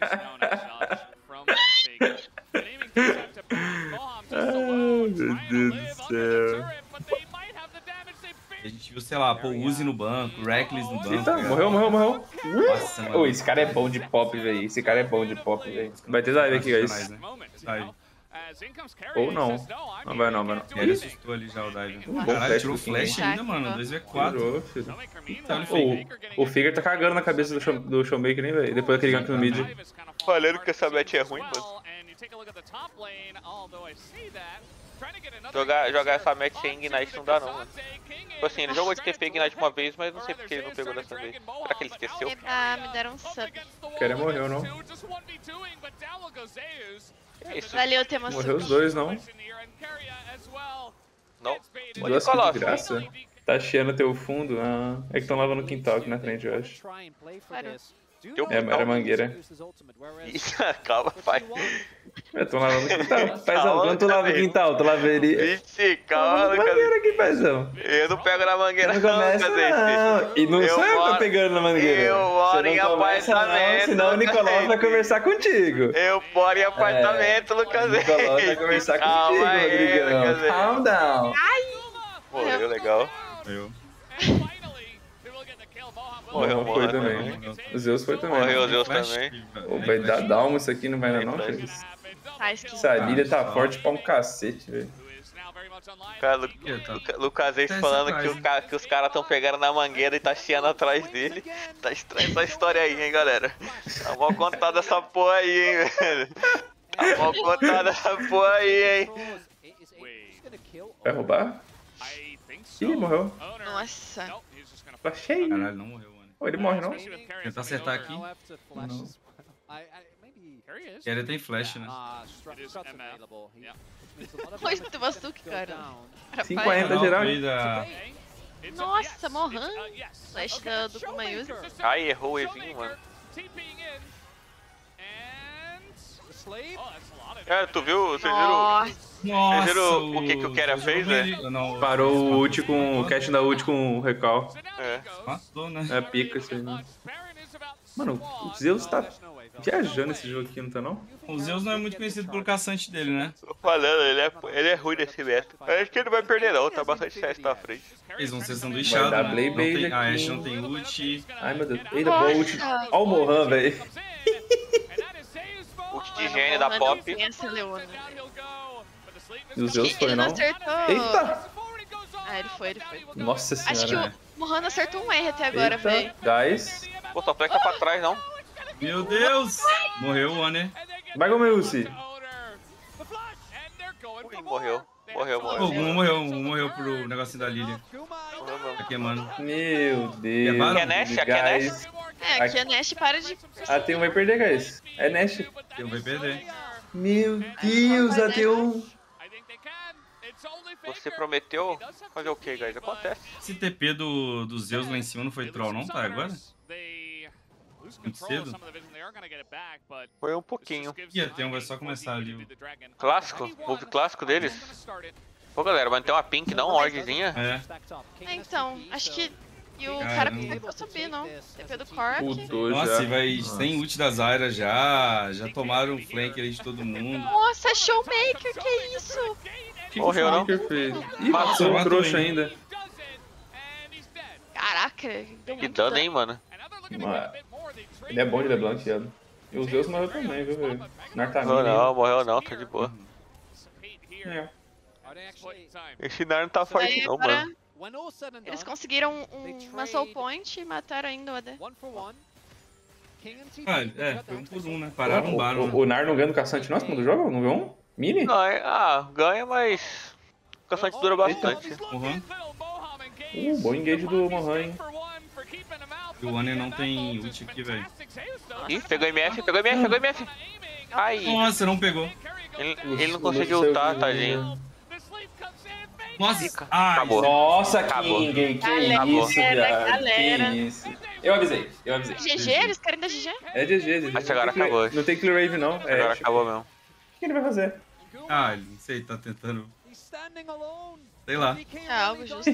Ai, meu Deus do céu. A gente viu, sei lá, pô, Uzi no banco, Reckless no banco. Eita, cara. morreu, morreu, morreu. Nossa, mano. Ô, esse cara é bom de pop, velho. Esse cara é bom de pop, velho. Vai ter dive aqui, guys. Né? Dive. Ou não. Não vai não, vai não. Ele assustou ali já o dive. Um bom Caralho, flash tirou do flash King. ainda, mano. dois v quatro. Tirou, filho. Então, ele fez. O, o Figure tá cagando na cabeça do, show, do Showmaker, hein, velho? Depois daquele gank no mid. Falando que essa match é ruim, mano. Jogar, jogar essa match sem Ignite não dá não, mano. Tipo assim, ele jogou de T P Ignite uma vez, mas não sei porque ele não pegou dessa vez. Será que ele esqueceu? Ah, me deram um sub. O cara morreu, não? É isso. Valeu, temos Morreu os dois, não? Não. Duas kills de graça? Tá cheando teu fundo? Ah, é que estão lavando o quintal aqui na frente, eu acho. Parou. Teu É, era mangueira. Isso, calma, pai. É, tô lavando o quintal. Paizão, Calma, quando tu lava o também. quintal, tu lavaria... Vixe, Calma, calma, mangueira aqui, paizão. Eu não pego na mangueira Não não, começa Casei. não. E não Eu sou eu que tô moro- pegando na mangueira. eu moro Você em não começa não, apartamento, senão o Nicolau vai Casei. conversar contigo. Eu moro em apartamento, Lucas. O Nicolau vai conversar Calma contigo, aí, Rodrigão. Lucas. Calm down. Morreu, legal. Eu. Morreu, Foi morreu também. O Zeus foi também. Morreu o Zeus Flash, também. Pô, vai dar down isso aqui, não vai dar não, Tem filho. Tá esquisito. Essa Lilia tá forte pra um cacete, velho. Cara, Lu- Que tá? Luca- Lucas Reis Tá falando esse que, o ca- que os caras tão pegando na mangueira e tá chiando atrás dele. Tá estranha essa história aí, hein, galera. Tá mal contada essa porra aí, hein, velho. Tá mal contada essa porra aí, hein. Vai roubar? Ih, morreu. Nossa. Tá cheio. Caralho, não morreu, mano. Oh, ele morre, não? Tentar acertar aqui. Não. Ele tem flash, né? Muito bastuque, cara. cinquenta Não, geral. foi da... Nossa, Mohan. Flash da, do Kumayuzi. Ai, errou o Evinho, mano. Cara, tu viu? Vocês viram? Nossa. Nossa, Vocês viram o que que o Keria fez, né? ele- Não, Parou o ult com o catch da ult com o recall. É. matou, né? É pica isso aí, né? Mano, o Zeus tá viajando esse jogo aqui, não tá não? O Zeus não é muito conhecido pelo caçante dele, né? Tô falando, ele é, ele é ruim nesse método. Mas acho que ele não vai perder não, tá bastante C S na frente. Eles vão ser sanduichados, Vai dar né? Blade Não tem- Blade A aqui. Ashe não tem ult. Ai, meu Deus. Eita, boa ult. Nossa. Ó o Mohan, velho. Ult de gênio da Pop. Tem essa Leona. E o Zeus foi, Ele não? acertou. Eita! Ah, ele foi, ele foi. Nossa Acho que senhora. o Mohan acertou um R até agora, velho. Eita, guys. Pô, só flex tá pra trás, não. Meu Deus! Morreu o One. Vai com o Melcy. Ui, morreu. Morreu, Pô, morreu. um morreu, um morreu pro negocinho da Lilia. Morreu mesmo. Tá queimando. Meu Deus. Queimaram? Aqui é Nash, aqui é guys. É, aqui a Nash para de... A T um vai perder, guys. É Nash. Ele vai perder. Meu Deus, a T um. Você prometeu fazer o que, guys? Acontece. Esse T P do, do Zeus lá em cima não foi troll, não? Tá agora? Muito cedo? Foi um pouquinho. Ih, a T um vai só começar ali. o- Clássico? Move clássico deles? Pô, galera, mas tem uma pink, dá uma ordzinha. É. É, então, acho que... E o Caramba. cara conseguiu subir, não? T P do Cork. Putou Nossa, já. e vai sem ult da Zyra já. Já tomaram um flank ali de todo mundo. Nossa, Showmaker, que isso? Que Morreu, não? que o Faker fez? Ih, Matou, matou o matou trouxa ainda. ainda. Caraca, deu Que muito dano, hein, mano? Mas ele é bom de LeBlanc, viado. E o Zeus morreu também, viu, velho? Morreu Nartamina. não, morreu não, tá de boa. É. Esse Nar não tá forte Daí não, agora, mano. eles conseguiram um, uma soul point e mataram ainda o A D. Ah, é, foi um por um, né? Pararam um O, Baron. o, o Nar não ganha do caçante nosso quando joga? Não viu um? Mini? Ganha, ah, ganha, mas... O caçante dura bastante. Uhum. Uh, bom engage do Mohan, hein? E o One não tem ult aqui, velho. Ih, pegou M F, pegou M F, pegou M F. Ai, Nossa, não pegou. ele, ele não conseguiu ultar, tadinho. Nossa, ai, Acabou. Nossa, Acabou. King, que Galera, isso, viado. galera. Que isso. Eu avisei, eu avisei. G G? Eles querem dar G G? É G G, G G. Mas agora Não tem acabou. kill- Não tem kill rave, não. É, Agora tipo, acabou mesmo. O que ele vai fazer? Ah, ele não sei, tá tentando. Sei lá. É algo justo.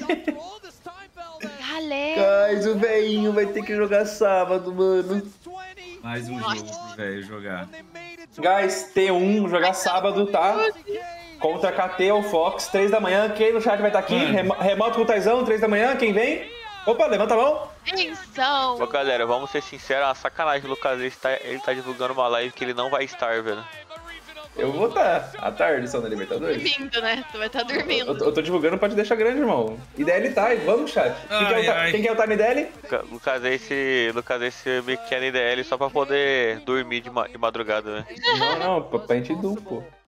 Galera! Guys, o velhinho vai ter que jogar sábado, mano. Mais um Nossa. jogo pro velho jogar. Guys, T um, jogar sábado, tá? Contra K T ou Fox, três da manhã. Quem no chat vai estar aqui? Mano. Remo- Remoto com o Taizão, três da manhã. Quem vem? Opa, levanta a mão. Atenção! Ô galera, vamos ser sinceros, é uma sacanagem o Lucas, ele tá, ele tá divulgando uma live que ele não vai estar, velho. Eu vou estar à tarde só na Libertadores. Dormindo, né? Tu vai estar dormindo. Eu, eu, eu tô divulgando, pode deixar grande, irmão. I D L tá, e vamos, chat. Quem, Ai, que é o, ai. quem que é o time I D L? Lucas, esse, Lucas, esse me quer I D L só pra poder dormir de, ma de madrugada, né? Não, não, pra, pra gente ir duplo.